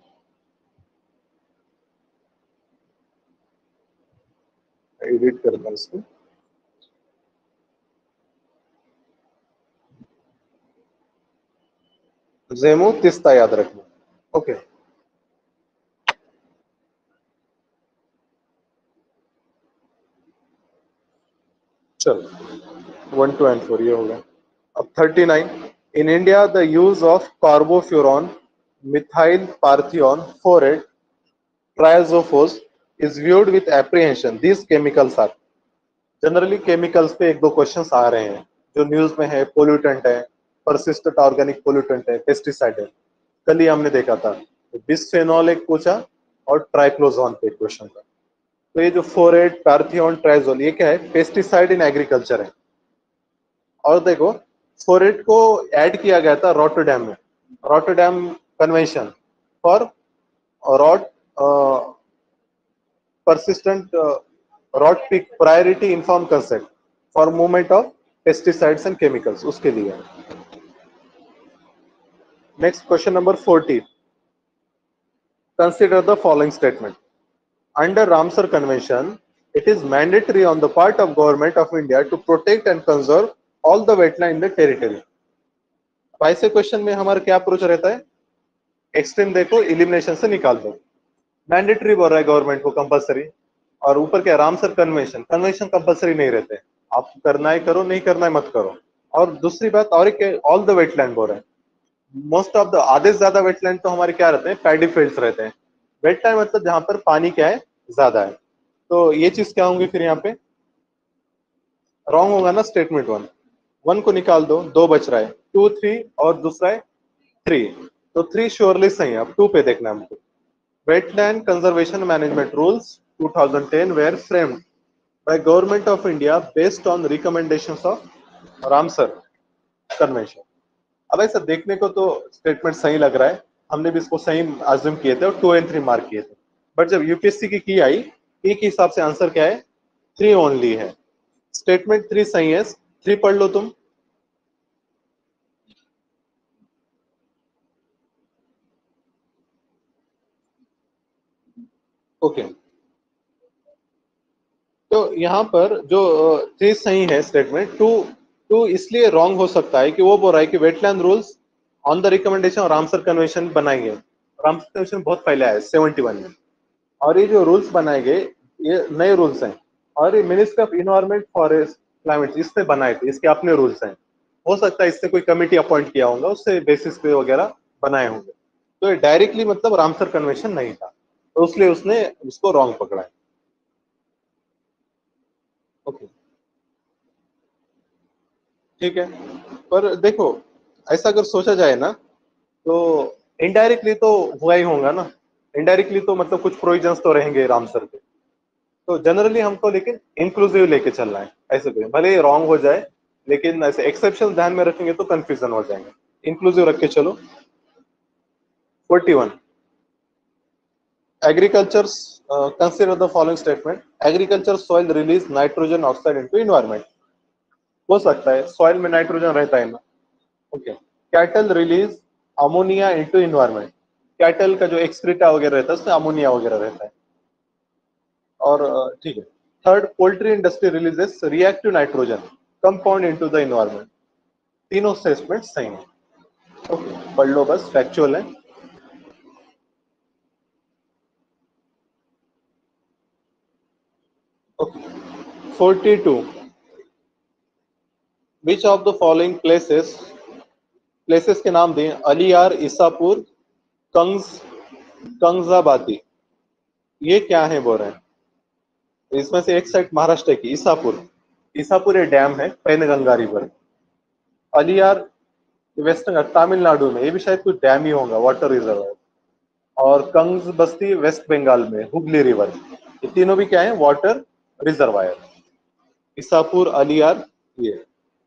एडिट करता हूँ इसको। जेमू तिस्ता याद रखना। ओके, चलो वन टू एंड फोर ये हो गया। अब thirty nine, in India the use of carbofuran methyl parathion phorate triazophos is viewed with apprehension, this chemicals are. Generally chemicals पे एक दो क्वेश्चंस आ रहे हैं जो न्यूज में है। पोल्यूटेंट है, परसिस्टेंट ऑर्गेनिक पोल्यूटेंट है, पेस्टिसाइड है। कल ही हमने देखा था, बिस्फेनॉल एक पूछा और ट्राइक्लोजोन पे क्वेश्चन था। तो ये जो फोरेट पार्थियोन ट्राइजोल, ये क्या है? पेस्टिसाइड इन एग्रीकल्चर है। और देखो, फोरेट को ऐड किया गया था रॉटरडैम में, Rotterdam convention for rot persistent uh, rot pick priority informed consent for movement of pesticides and chemicals, उसके लिए। Next question number forty, consider the following statement. Under Ramsar convention it is mandatory on the part of government of India to protect and conserve all the wetland in the territory। ऐसे question में हमारा क्या approach रहता है? Extreme देखो, elimination से निकाल दो। मैंडेटरी बोल रहा है गवर्नमेंट को, कंपलसरी। और ऊपर क्या, रामसर कन्वेंशन, कन्वेंशन कंपलसरी नहीं रहते, आप करना है करो, नहीं करना है मत करो। और दूसरी बात, और एक ऑल द वेटलैंड बोल रहे हैं। मोस्ट ऑफ द, आधे से ज्यादा वेटलैंड तो हमारे क्या रहते हैं? पैडी फील्ड्स रहते हैं। वेटलैंड मतलब जहां पर पानी क्या है? ज्यादा है। तो ये चीज क्या होंगी फिर यहाँ पे? रॉन्ग होगा ना स्टेटमेंट वन। वन को निकाल दो, दो बच रहा है, टू थ्री और दूसरा है थ्री। तो थ्री श्योरली सही है। अब टू पे देखना है हमको। Wetland conservation management rules two thousand ten were framed by government of India based on recommendations of Ramsar Convention। अब ऐसा देखने को तो स्टेटमेंट सही लग रहा है, हमने भी इसको सही अज्यूम किए थे और टू एंड थ्री मार्क किए थे। बट जब यूपीएससी की की आई, ई के हिसाब से आंसर क्या है? थ्री ओनली है। स्टेटमेंट थ्री सही है, थ्री पढ़ लो तुम। ओके, तो यहाँ पर जो थ्री सही है स्टेटमेंट, टू टू इसलिए रॉन्ग हो सकता है कि वो बोल रहा है कि wetland rules on the recommendation of Ramsar convention बनाएंगे। रामसर कन्वेंशन बहुत पहले आया, सेवेंटी वन में। और ये जो रूल्स बनाए गए, ये नए रूल्स हैं। और ये ministry of environment forest climate इसने बनाए थे, इसके अपने रूल्स हैं। हो सकता है इससे कोई कमिटी अपॉइंट किया होगा, उससे बेसिस पे वगैरह बनाए होंगे। तो ये डायरेक्टली मतलब रामसर कन्वेंशन नहीं था, तो इसलिए उसने उसको रॉन्ग पकड़ा है। ओके, ठीक है। पर देखो, ऐसा अगर सोचा जाए ना, तो इनडायरेक्टली तो हुआ ही होगा ना। इनडायरेक्टली तो मतलब कुछ प्रोविजंस तो रहेंगे रामसर के। तो जनरली हमको लेकिन इंक्लूसिव लेके चलना है, ऐसे भी भले ही रॉन्ग हो जाए, लेकिन ऐसे एक्सेप्शन ध्यान में रखेंगे तो कंफ्यूजन हो जाएंगे। इंक्लूसिव रख के चलो। Forty one, agriculture consider the following statement, agriculture soil release nitrogen oxide into environment. हो सकता है सॉइल में नाइट्रोजन रहता है ना, okay. Cattle release ammonia into environment, cattle का जो एक्सक्रीटा वगैरह रहता है उसमें अमोनिया वगैरह रहता है। और अ, ठीक है। Third, poultry industry releases reactive nitrogen compound into the environment. तीनों स्टेटमेंट सही है, ओके, पढ़ लो बस, फैक्चुअल है। Okay. Forty two, which of the following places, places के नाम दें, अलियार, ईसापुर, कंग्स, कंगजाबादी। ये क्या है बोल रहे हैं? इसमें से एक साइड महाराष्ट्र की ईसापुर, ईसापुर ये डैम है पैनगंगा रिवर। अलियार वेस्ट तमिलनाडु में, ये भी शायद कुछ डैम ही होगा, वाटर रिजर्व है। और कंग्स बस्ती वेस्ट बंगाल में, हुगली रिवर। ये तीनों भी क्या है? Water reservoir. ईसापुर, अलियार, ये।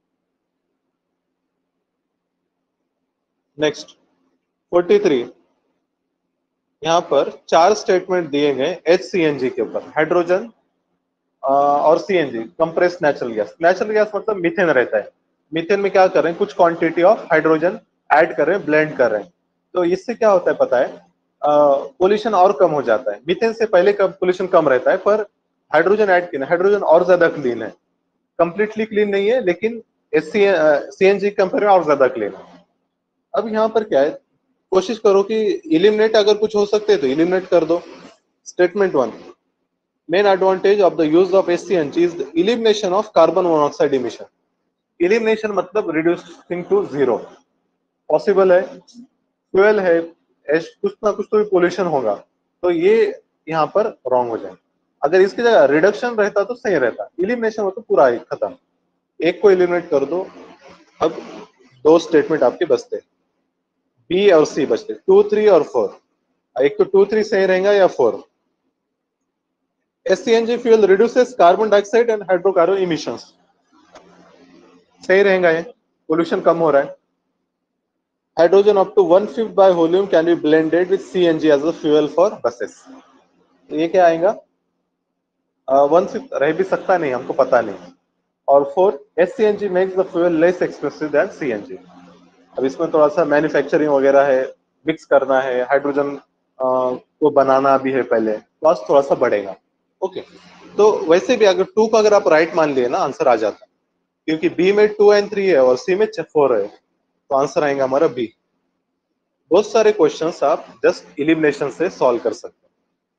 नेक्स्ट फोर्टी थ्री, यहाँ पर चार स्टेटमेंट दिए गए एच सी एन जी के ऊपर, हाइड्रोजन और C N G, compressed natural gas. Natural gas मतलब मीथेन रहता है। मीथेन में क्या कर रहे हैं? कुछ क्वांटिटी ऑफ हाइड्रोजन ऐड कर रहे हैं, ब्लेंड कर रहे हैं। तो इससे क्या होता है पता है? पोल्यूशन और कम हो जाता है। मीथेन से पहले कब पोल्यूशन कम रहता है, पर हाइड्रोजन ऐड किया, हाइड्रोजन और ज्यादा क्लीन है। कंप्लीटली क्लीन नहीं है, लेकिन S C N G compare में और ज्यादा क्लीन है। अब यहाँ पर क्या है, कोशिश करो कि इलिमिनेट अगर कुछ हो सकते हैं तो इलिमिनेट कर दो। Statement one, main advantage of the use of S C N G is the elimination of carbon monoxide emission. Elimination मतलब रिड्यूसिंग टू जीरो। पॉसिबल है, फ्यूल है, कुछ ना कुछ तो भी पोल्यूशन होगा, तो ये यहाँ पर रॉन्ग हो जाए। अगर इसकी जगह रिडक्शन रहता तो सही रहता। इलिमिनेशन हो तो पूरा एक खत्म, एक को इलिमिनेट कर दो। अब दो स्टेटमेंट आपके बचते, बी और सी बचते, टू, थ्री और फोर। एक तो टू, थ्री सही रहेगा या four? S C N G fuel reduces carbon dioxide and hydrocarbon emissions, सही रहेगा, ये पोल्यूशन कम हो रहा है। Hydrogen up to one fifth by volume can be blended with C N G as a fuel for buses. तो ये क्या आएगा? वन फिफ्थ रह भी सकता नहीं, हमको पता नहीं। और four, S C N G makes the fuel less expensive than C N G. अब इसमें थोड़ा सा मैन्युफैक्चरिंग वगैरह है, मिक्स करना है, हाइड्रोजन को बनाना भी है, पहले कॉस्ट थोड़ा सा बढ़ेगा। ओके, तो वैसे भी अगर टू को अगर आप राइट मान लिए ना, आंसर आ जाता, क्योंकि बी में टू एंड थ्री है और सी में फोर है, तो आंसर आएगा हमारा बी। बहुत सारे क्वेश्चंस आप जस्ट इलिमिनेशन से सॉल्व कर सकते हैं।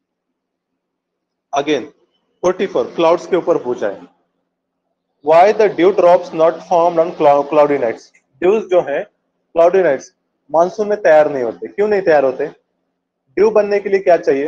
अगेन फोर्टी फोर, क्लाउड्स के ऊपर पूछा है, why the dew drops not formed on cloudy nights. Dews जो है क्लाउडी नाइट्स मानसून में तैयार नहीं होते। क्यों नहीं तैयार होते? ड्यू बनने के लिए क्या चाहिए?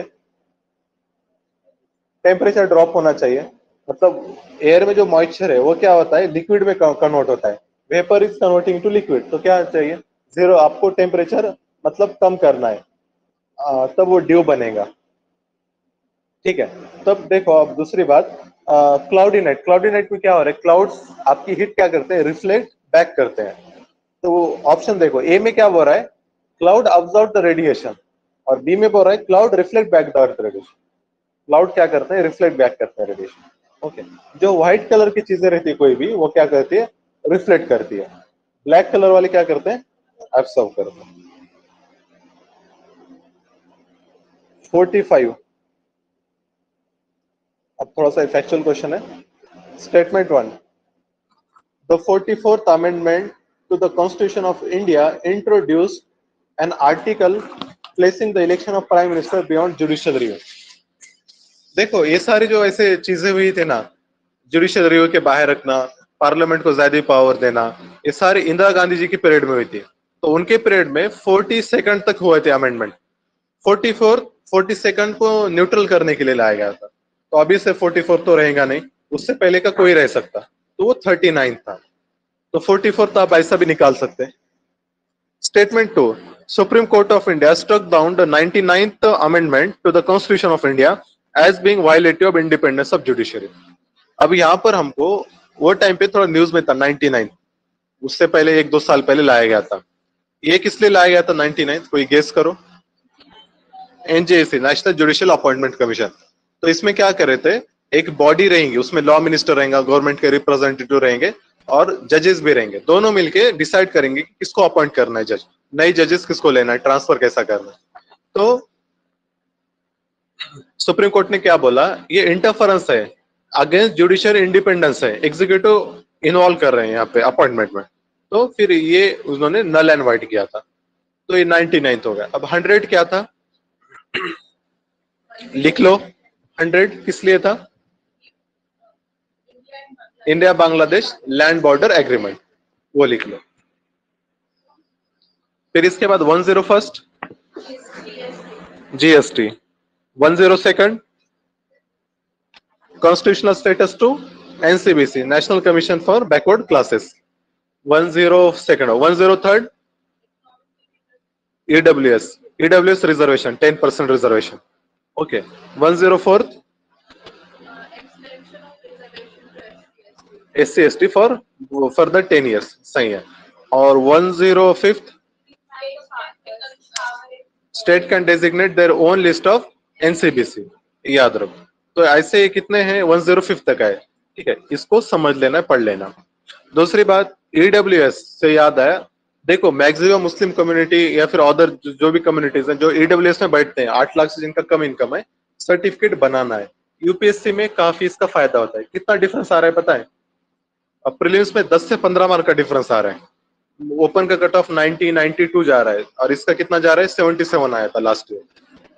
टेम्परेचर ड्रॉप होना चाहिए। मतलब एयर में जो मॉइस्चर है वो क्या होता है, लिक्विड में कन्वर्ट होता है। Vapour is converting to liquid, तो क्या चाहिए? जीरो। आपको टेम्परेचर मतलब कम करना है, आ, तब वो ड्यू बनेगा। ठीक है, तब देखो अब दूसरी बात, क्लाउडी नाइट। क्लाउडी नाइट में क्या हो रहा है? क्लाउड्स आपकी हीट क्या करते हैं? रिफ्लेक्ट बैक करते हैं। तो ऑप्शन देखो, ए में क्या हो रहा है? क्लाउड अब्सॉर्ब द रेडिएशन, और बी में बोल रहा है cloud reflect back the earth radiation. Cloud क्या करते हैं? रिफ्लेक्ट बैक करते हैं रेडिएशन। ओके, जो व्हाइट कलर की चीजें रहती है कोई भी, वो क्या करती है? रिफ्लेक्ट करती है। ब्लैक कलर वाले क्या करते हैं? एब्सॉर्ब करते हैं। फोर्टी फाइव, अब थोड़ा सा फैक्चुअल क्वेश्चन है। Statement one, the forty fourth amendment to the constitution of India introduced an article placing the election of prime minister beyond judicial review. देखो ये सारी जो ऐसे चीजें हुई थे ना, जुडिशियल रिव्यू के बाहर रखना, पार्लियामेंट को ज्यादा पावर देना, ये सारी इंदिरा गांधी जी की पीरियड में हुई थी। तो उनके पीरियड में फोर्टी सेकंड तक हुए थे amendment. Forty four forty second को न्यूट्रल करने के लिए लाया गया था। तो अभी से फोर्टी फोर तो रहेगा नहीं, उससे पहले का कोई रह सकता, तो वो थर्टी नाइन था। तो फोर्टी फोर तो आप ऐसा भी निकाल सकते हैं। Statement two, Supreme Court of India struck down the ninety-ninth Amendment to the Constitution of India as being violative of independence of judiciary. अब यहाँ पर हमको वो टाइम पे थोड़ा न्यूज में था नाइनटी नाइन, उससे पहले एक दो साल पहले लाया गया था। ये किस लिए लाया गया था नाइनटी नाइन, कोई गेस करो? NJAC, national judicial appointment commission. तो इसमें क्या कर रहे थे, एक बॉडी रहेंगी, उसमें लॉ मिनिस्टर रहेगा, गवर्नमेंट के रिप्रेजेंटेटिव रहेंगे और जजेस भी रहेंगे, दोनों मिलके डिसाइड करेंगे कि किसको अपॉइंट करना है जज, नई जजेस किसको लेना है, ट्रांसफर कैसा करना है। तो सुप्रीम कोर्ट ने क्या बोला, ये इंटरफेरेंस है, अगेंस्ट जुडिशियल इंडिपेंडेंस है, एग्जीक्यूटिव इन्वॉल्व कर रहे हैं यहाँ पे अपॉइंटमेंट में। तो फिर ये उन्होंने नल एंड वाइट किया था, तो ये नाइनटी नाइन हो गया। अब हंड्रेड क्या था, लिख लो। हंड्रेड किस लिए था? India Bangladesh land border agreement, वो लिख लो। फिर इसके बाद one zero first GST, one zero second constitutional status to NCBC, national commission for backward classes, one zero second, one zero third EWS, EWS reservation, ten percent reservation, okay. One zero fourth S C S T for further ten years, सही है। और one zero fifth state can designate their own list of NCBC, याद रखो। तो ऐसे कितने हैं, one zero fifth तक है, ठीक है, इसको समझ लेना, पढ़ लेना। दूसरी बात, ईडब्ल्यूएस से याद आया, देखो मैक्सिमम मुस्लिम कम्युनिटी या फिर अदर जो भी कम्युनिटीज हैं जो ईडब्ल्यूएस में बैठते हैं, आठ लाख से जिनका कम इनकम है, सर्टिफिकेट बनाना है। यूपीएससी में काफी इसका फायदा होता है। कितना डिफरेंस आ रहा है पता है? अब प्रीलिम्स में दस से पंद्रह मार्क का डिफरेंस आ रहा है। ओपन का cut off ninety ninety two जा रहा है और इसका कितना जा रहा है, सेवेंटी सेवन आया था लास्ट ईयर।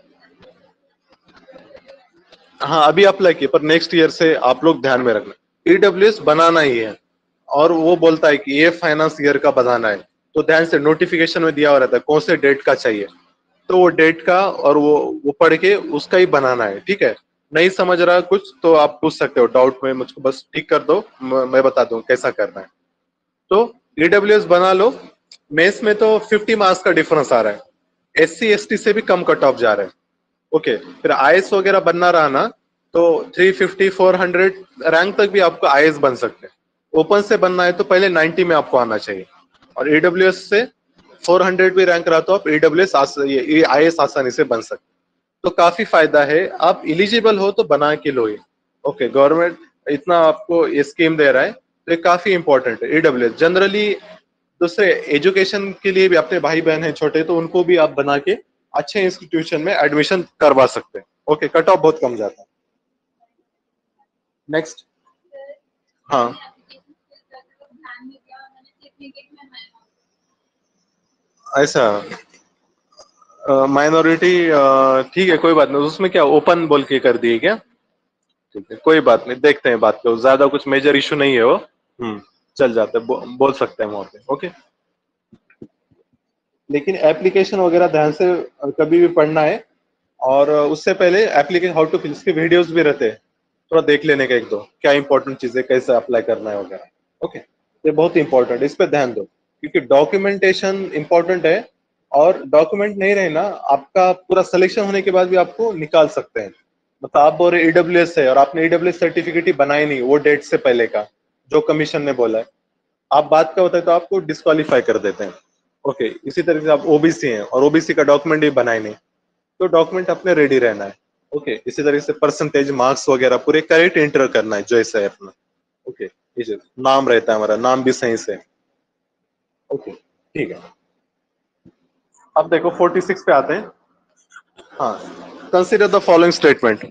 हाँ अभी अप्लाई किए, पर नेक्स्ट ईयर से आप लोग ध्यान में रखना, ईडब्ल्यूएस बनाना ही है। और वो बोलता है कि ये फाइनेंस ईयर का बनाना है, तो ध्यान से नोटिफिकेशन में दिया हुआ रहता है कौन से डेट का चाहिए, तो वो डेट का और वो वो पढ़ के उसका ही बनाना है, ठीक है। नहीं समझ रहा कुछ तो आप पूछ सकते हो डाउट में, मुझको बस ठीक कर दो, मैं बता दूं कैसा करना है। तो ईडब्ल्यूएस बना लो। मेंस में तो फिफ्टी मार्क्स का डिफरेंस आ रहा है, एससी एसटी से भी कम कट ऑफ जा रहा है, ओके। फिर आईएएस वगैरह बनना रहा ना, तो three fifty four hundred rank तक भी आपको आईएएस बन सकते हैं। ओपन से बनना है तो पहले नाइनटी में आपको आना चाहिए, और ईडब्ल्यूएस से फोर हंड्रेड भी रैंक रहा तो आप ईडब्ल्यूएस आईएएस आसानी से बन सकते। तो काफी फायदा है, आप इलिजिबल हो तो बना के लो ये, ओके। गवर्नमेंट इतना आपको ये स्कीम दे रहा है, तो ये काफी इंपॉर्टेंट है। ईडब्ल्यूएस जनरली दूसरे एजुकेशन के लिए भी, अपने भाई बहन हैं छोटे तो उनको भी आप बना के अच्छे इंस्टीट्यूशन में एडमिशन करवा सकते हैं, ओके। कट ऑफ बहुत कम जाता है। नेक्स्ट, हाँ ऐसा माइनॉरिटी, ठीक है कोई बात नहीं, उसमें क्या ओपन बोल के कर दिए क्या? ठीक है कोई बात नहीं, देखते हैं बात को, ज्यादा कुछ मेजर इशू नहीं है वो, हम्म चल जाता है, बो, बोल सकते हैं वहां पे, ओके। लेकिन एप्लीकेशन वगैरह ध्यान से कभी भी पढ़ना है, और उससे पहले एप्लीकेशन हाउ टू फिल, इसके वीडियोस भी रहते हैं, थोड़ा देख लेने का एक दो, क्या इंपॉर्टेंट चीजें कैसे अप्लाई करना है वगैरह, ओके। ये बहुत इंपॉर्टेंट है, इस पर ध्यान दो, क्योंकि डॉक्यूमेंटेशन इंपॉर्टेंट है। और डॉक्यूमेंट नहीं रहे ना, आपका पूरा सिलेक्शन होने के बाद भी आपको निकाल सकते हैं। मतलब आप बोल रहे ईडब्ल्यूएस है और आपने ईडब्ल्यूएस सर्टिफिकेट ही बनाई नहीं वो डेट से पहले का, जो कमीशन ने बोला है, आप बात का होता है तो आपको डिस्क्वालीफाई कर देते हैं, ओके। इसी तरह से आप ओबीसी हैं और ओबीसी का डॉक्यूमेंट भी बनाए नहीं, तो डॉक्यूमेंट अपने रेडी रहना है, ओके। इसी तरह से परसेंटेज मार्क्स वगैरह पूरे करेक्ट एंटर करना है, जो ऐसा है अपना, ओके। नाम रहता है हमारा, नाम भी सही से, ओके ठीक है। अब देखो फोर्टी सिक्स पे आते हैं, हाँ। Consider the following statement.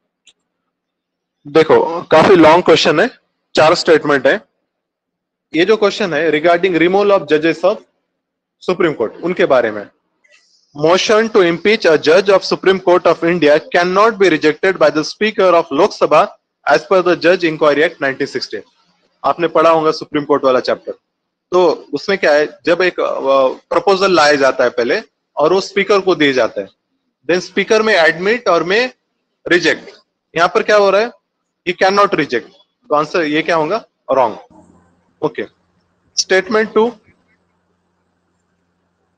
देखो काफी लॉन्ग क्वेश्चन है, चार स्टेटमेंट है। ये जो क्वेश्चन है रिगार्डिंग रिमूवल ऑफ जजेस ऑफ सुप्रीम कोर्ट, उनके बारे में। मोशन टू इम्पीच अ जज of supreme court of India can not be rejected by the speaker of Lok Sabha as per the जज इंक्वायरी एक्ट नाइनटीन सिक्सटी। आपने पढ़ा होगा सुप्रीम कोर्ट वाला चैप्टर। तो उसमें क्या है, जब एक प्रपोजल लाया जाता है पहले और वो स्पीकर को दिए जाता है, देन स्पीकर में एडमिट और में रिजेक्ट। यहां पर क्या हो रहा है, ही कैन नॉट रिजेक्ट, तो आंसर ये क्या होगा, wrong, okay. Statement two,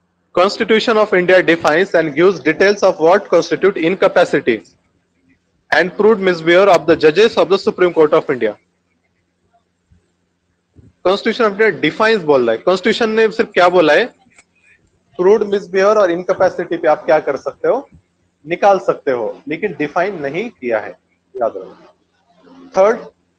Constitution of India defines and gives details of what constitute incapacity and proved misbehavior of the judges of the Supreme Court of India. Constitution of India defines बोल रहा है, constitution ने सिर्फ क्या बोला है, proved misbehaviour और incapacity पे आप क्या कर सकते हो, निकाल सकते हो, लेकिन डिफाइन नहीं किया है, याद रखो। Third,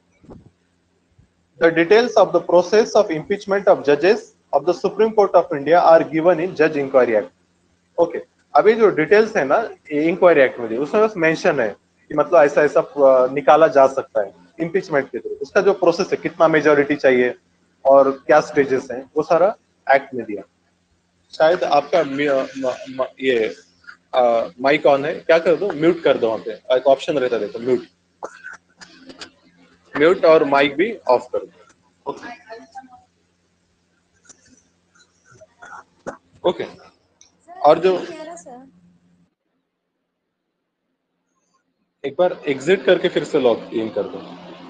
the details of the process of impeachment of जजेस of the supreme court of India are given in जज इंक्वायरी एक्ट। ओके, अभी जो डिटेल्स है ना इंक्वायरी एक्ट में, उसमें बस मेंशन है कि मतलब ऐसा ऐसा निकाला जा सकता है इम्पीचमेंट के थ्रू, उसका जो प्रोसेस है, कितना मेजोरिटी चाहिए और क्या स्टेजेस हैं, वो सारा एक्ट में दिया। शायद आपका म, म, ये माइक ऑन है, क्या कर दो, म्यूट कर दो, वहां पे एक ऑप्शन रहता है, देखो म्यूट, म्यूट और माइक भी ऑफ कर दो। ओके ओके, और जो एक बार एग्जिट करके फिर से लॉग इन कर दो।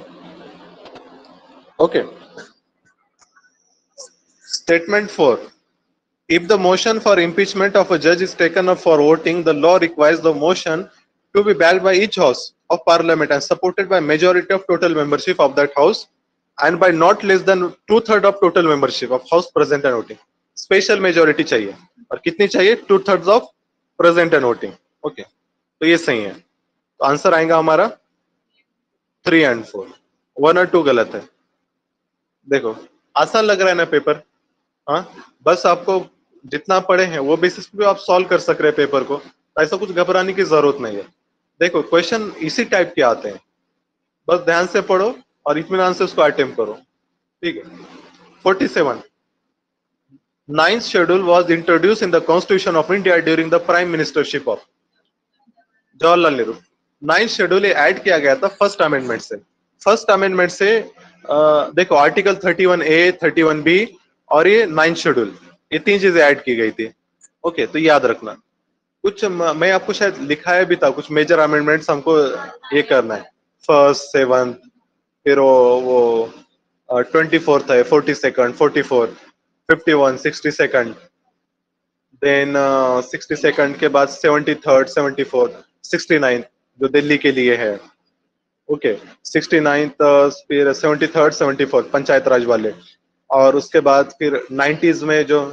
Okay, statement four, if the motion for impeachment of a judge is taken up for voting, the law requires the motion to be backed by each house of parliament and supported by majority of total membership of that house and by not less than two third of total membership of house present and voting. Special majority चाहिए, और कितनी चाहिए, two thirds of present and voting. Okay, तो ये सही है, तो answer आएगा हमारा थ्री एंड फोर, वन और टू गलत है। देखो आसान लग रहा है ना पेपर, हाँ, बस आपको जितना पढ़े हैं वो बेसिस पे आप सॉल्व कर सक रहे हैं पेपर को, ऐसा कुछ घबराने की जरूरत नहीं है। देखो क्वेश्चन इसी टाइप के आते हैं, बस ध्यान से पढ़ो और इत्मीनान से उसको अटेम्प्ट करो, ठीक है। Forty seven, ninth schedule was introduced in the constitution of India during the prime ministership of Jawaharlal Nehru. Ninth schedule add किया गया था फर्स्ट अमेंडमेंट से। फर्स्ट अमेंडमेंट से आ, देखो article thirty one A, thirty one B और ये नाइन्थ शेड्यूल, ये तीन चीजें ऐड की गई थी। ओके, तो याद रखना, कुछ मैं आपको शायद लिखाया भी था, कुछ मेजर अमेंडमेंट्स हमको ये करना है, फर्स्ट, सेवंथ, फिर वो वो ट्वेंटी फोर्थ है, forty second, forty four, fifty one, sixty second, then sixty second के बाद seventy third, seventy fourth, sixty ninth जो दिल्ली के लिए है, ओके, सिक्सटी नाइन्थ, फिर seventy third, seventy fourth panchayat raj वाले, और उसके बाद फिर नाइन्टीज में जो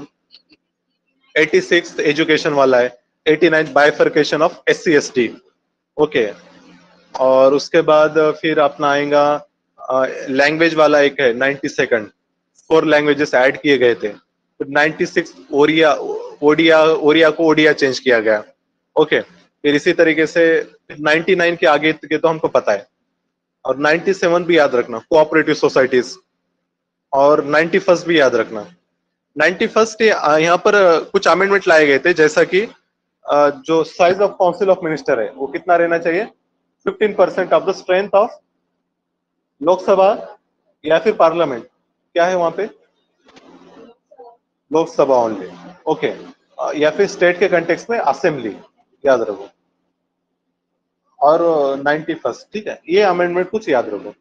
एटी सिक्स एजुकेशन वाला है, eighty ninth bifurcation of S C S T, okay, और उसके बाद फिर अपना आएगा लैंग्वेज वाला एक है ninety second, four languages add किए गए थे। फिर नाइन्टी सिक्स ओरिया ओडिया ओरिया को ओडिया चेंज किया गया, ओके। फिर इसी तरीके से नाइन्टी नाइन के आगे के तो हमको पता है, और नाइन्टी सेवन भी याद रखना, कोऑपरेटिव सोसाइटीज, और नाइन्टी फर्स्ट भी याद रखना। नाइन्टी फर्स्ट यहाँ पर कुछ अमेंडमेंट लाए गए थे, जैसा कि जो size of council of minister है वो कितना रहना चाहिए, fifteen percent of the strength of Lok Sabha या फिर पार्लियामेंट, क्या है वहां पे, लोकसभा ओनली, ओके, या फिर स्टेट के कंटेक्स्ट में असेंबली, याद रखो, और नाइन्टी फर्स्ट, ठीक है, ये अमेंडमेंट कुछ याद रखो।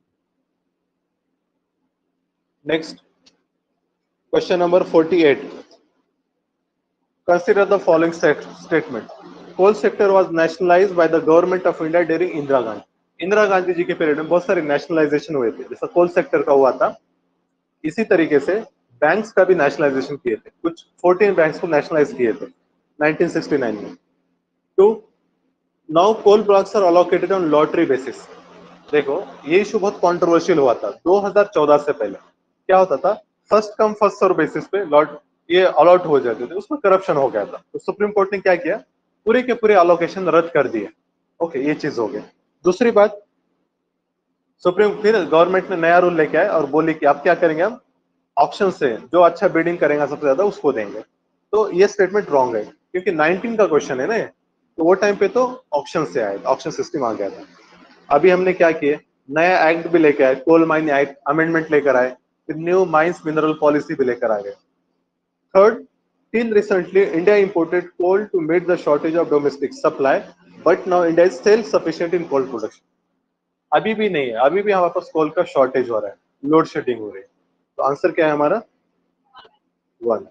Next question number forty eight, consider the following statement, coal sector was nationalized by the government of India during Indira Gandhi. Indira Gandhi ji के पीरियड में बहुत सारे नेशनलाइजेशन हुए थे, जैसा कोल सेक्टर का हुआ था, इसी तरीके से बैंक्स का भी नेशनलाइजेशन किए थे, कुछ फोर्टीन बैंक्स को नेशनलाइज किए थे नाइन्टीन सिक्सटी नाइन में। Two, now coal blocks are allocated on lottery basis. देखो ये इशू बहुत कंट्रोवर्शियल हुआ था दो हज़ार चौदह से पहले, क्या होता था, first come first serve basis पे लॉट ये अलॉट हो जाते थे, उसमें करप्शन हो गया था, तो सुप्रीम कोर्ट ने क्या किया, पूरे के पूरे अलोकेशन रद्द कर दिए। ओके, ये चीज हो गई। दूसरी बात, सुप्रीम फिर गवर्नमेंट ने नया रूल लेके आए और बोली कि आप क्या करेंगे, हम ऑप्शन से जो अच्छा बिडिंग करेगा सबसे ज्यादा उसको देंगे। तो ये स्टेटमेंट रॉन्ग है, क्योंकि नाइनटीन का क्वेश्चन है ना, तो वो टाइम पे तो ऑप्शन से आया, ऑप्शन सिस्टम आ गया था। अभी हमने क्या किया, नया एक्ट भी लेके आए, कोल माइन एक्ट अमेंडमेंट लेकर आए, फिर न्यू माइंस मिनरल पॉलिसी भी लेकर आ गए। Third, till recently, India imported coal to meet the shortage of domestic supply, but now India is self-sufficient in coal production. अभी भी नहीं है, अभी भी हमारे पास कोल का शॉर्टेज हो रहा है, लोड शेडिंग हो रही है। तो आंसर क्या है हमारा, वन।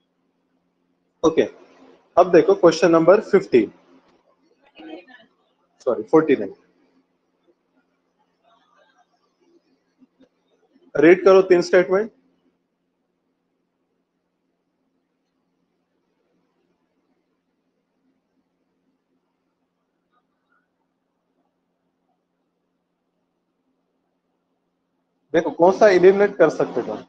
ओके, अब देखो question number fifty, sorry forty nine. Read करो तीन स्टेटमेंट। देखो कौन सा एलिमिनेट कर सकते तुम?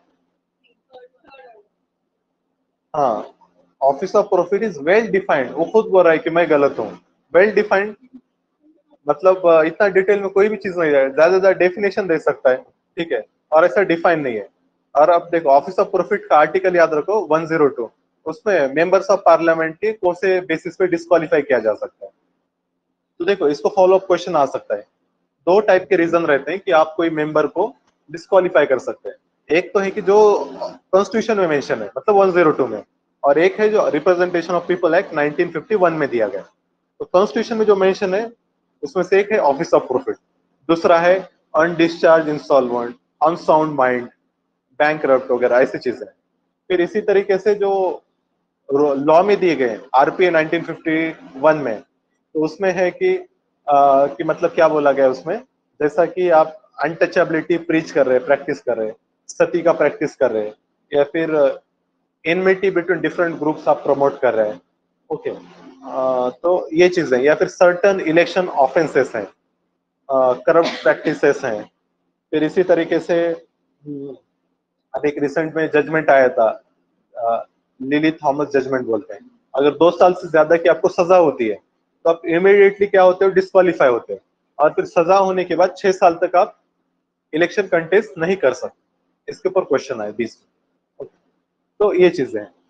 हाँ, office of profit is well defined, वो खुद बोल रहा है कि मैं गलत हूँ। वेल डिफाइंड मतलब अ, इतना डिटेल में कोई भी चीज नहीं है, ज्यादा ज्यादा डेफिनेशन दे सकता है, ठीक है, और ऐसा डिफाइन नहीं है। और अब देखो ऑफिस ऑफ प्रॉफिट का आर्टिकल याद रखो वन ज़ीरो टू, उसमें मेंबर्स ऑफ पार्लियामेंट के कौन से बेसिस पे डिस्क्वालीफाई किया जा सकता है। तो देखो इसको फॉलो अप क्वेश्चन आ सकता है। दो टाइप के रीजन रहते हैं कि आप कोई मेंबर को डिस्क्वालीफाई कर सकते हैं। एक तो है कि जो कॉन्स्टिट्यूशन में मेंशन है, मतलब वन ज़ीरो टू में, और एक है जो representation of people act nineteen fifty one में दिया गया। तो कॉन्स्टिट्यूशन में जो मेंशन है उसमें से एक है ऑफिस ऑफ प्रॉफिट, दूसरा है undischarged installment, unsound mind, bankrupt वगैरह ऐसी चीजें। फिर इसी तरीके से जो लॉ में दिए गए आरपीए नाइनटीन फिफ्टी वन में, तो उसमें है कि आ, कि मतलब क्या बोला गया उसमें, जैसा कि आप अनटचेबिलिटी प्रीच कर रहे हैं, प्रैक्टिस कर रहे हैं, सती का प्रैक्टिस कर रहे हैं, या फिर इनमिटी बिटवीन डिफरेंट ग्रुप्स आप प्रमोट कर रहे हैं, ओके, तो ये चीजें, या फिर सर्टन इलेक्शन ऑफेंसेस हैं, करप्ट प्रैक्टिसेस हैं। फिर इसी तरीके से हम्म, अब एक रिसेंट में जजमेंट आया था, अ, लिली थॉमस जजमेंट बोलते हैं, अगर दो साल से ज्यादा की आपको सजा होती है तो आप इमीडिएटली क्या होते हो, डिस्क्वालीफाई होते हैं, और फिर सजा होने के बाद छह साल तक आप इलेक्शन कंटेस्ट नहीं कर सकते। इसके ऊपर क्वेश्चन आए बीस में। तो ये चीजें हैं।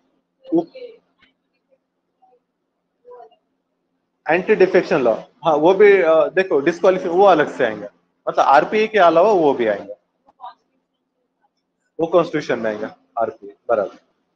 एंटी डिफेक्शन लॉ, हाँ वो भी अ, देखो डिस्क्वालीफाई वो अलग से आएंगे, मतलब आरपीए के अलावा वो भी आएंगे, वो कॉन्स्टिट्यूशन में आएगा आरपीए बराबर।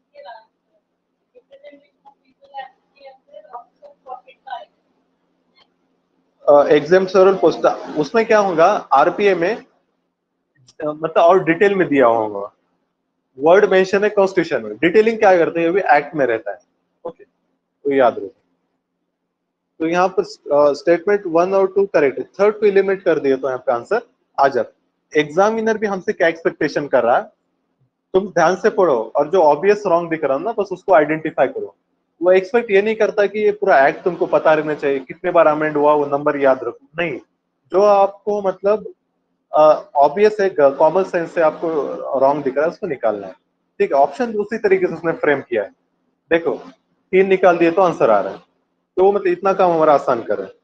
एग्जाम सरल पोस्ट, उसमें क्या होगा आरपीए में, अ, मतलब और डिटेल में दिया होगा, वर्ड मेंशन है कॉन्स्टिट्यूशन में, डिटेलिंग क्या करते हैं ये भी एक्ट में रहता है, ओके, तो याद रखो। तो यहाँ पर स्टेटमेंट वन और टू करेक्ट है, थर्ड को एलिमिनेट कर दिए तो यहाँ पे आंसर आ जाता। एग्जामिनर भी हमसे क्या एक्सपेक्टेशन कर रहा है, तुम ध्यान से पढ़ो और जो ऑब्वियस रॉन्ग दिख रहा है ना बस उसको आइडेंटिफाई करो। वो एक्सपेक्ट ये नहीं करता कि ये पूरा एक्ट तुमको पता रहना चाहिए, कितने बार अमेंड हुआ वो नंबर याद रखो, नहीं, जो आपको मतलब ऑब्वियस है, कॉमन सेंस से आपको रॉन्ग दिख रहा है उसको निकालना है, ठीक है। ऑप्शन उसी तरीके से उसने फ्रेम किया है, देखो तीन निकाल दिए तो आंसर आ रहा है, तो मतलब इतना काम हमारा आसान कर रहा है।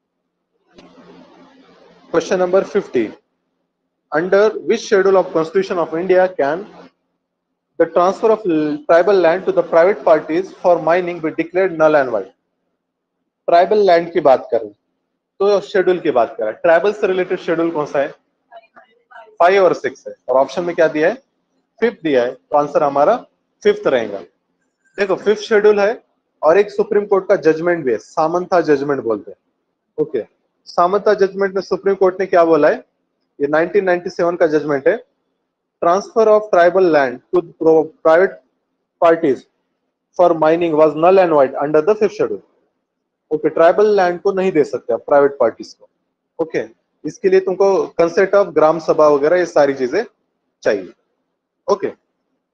Question number fifty, under which schedule of constitution of India can the transfer of tribal land to the private parties for mining be declared null and void? Tribal land की बात करें तो शेड्यूल की बात करें, ट्राइबल से related schedule कौन सा है, फाइव और सिक्स है, और ऑप्शन में क्या दिया है, फिफ्थ दिया है, तो आंसर हमारा फिफ्थ रहेगा। देखो फिफ्थ शेड्यूल है और एक सुप्रीम कोर्ट का जजमेंट भी है, सामंता जजमेंट बोलते हैं, ओके। सामंता जजमेंट में सुप्रीम कोर्ट ने क्या बोला है, ये नाइनटीन नाइंटी सेवन का जजमेंट है, transfer of tribal land to private parties for mining was null and void under the fifth schedule, okay. Tribal land को नहीं दे सकते आप प्राइवेट पार्टीज को, ओके okay. इसके लिए तुमको कंसेंट ऑफ ग्राम सभा वगैरह ये सारी चीजें चाहिए, ओके okay.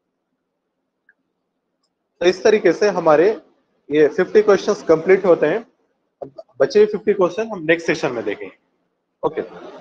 तो इस तरीके से हमारे ये फिफ्टी क्वेश्चंस कंप्लीट होते हैं। अब बचे फिफ्टी क्वेश्चन हम नेक्स्ट सेशन में देखेंगे, ओके okay.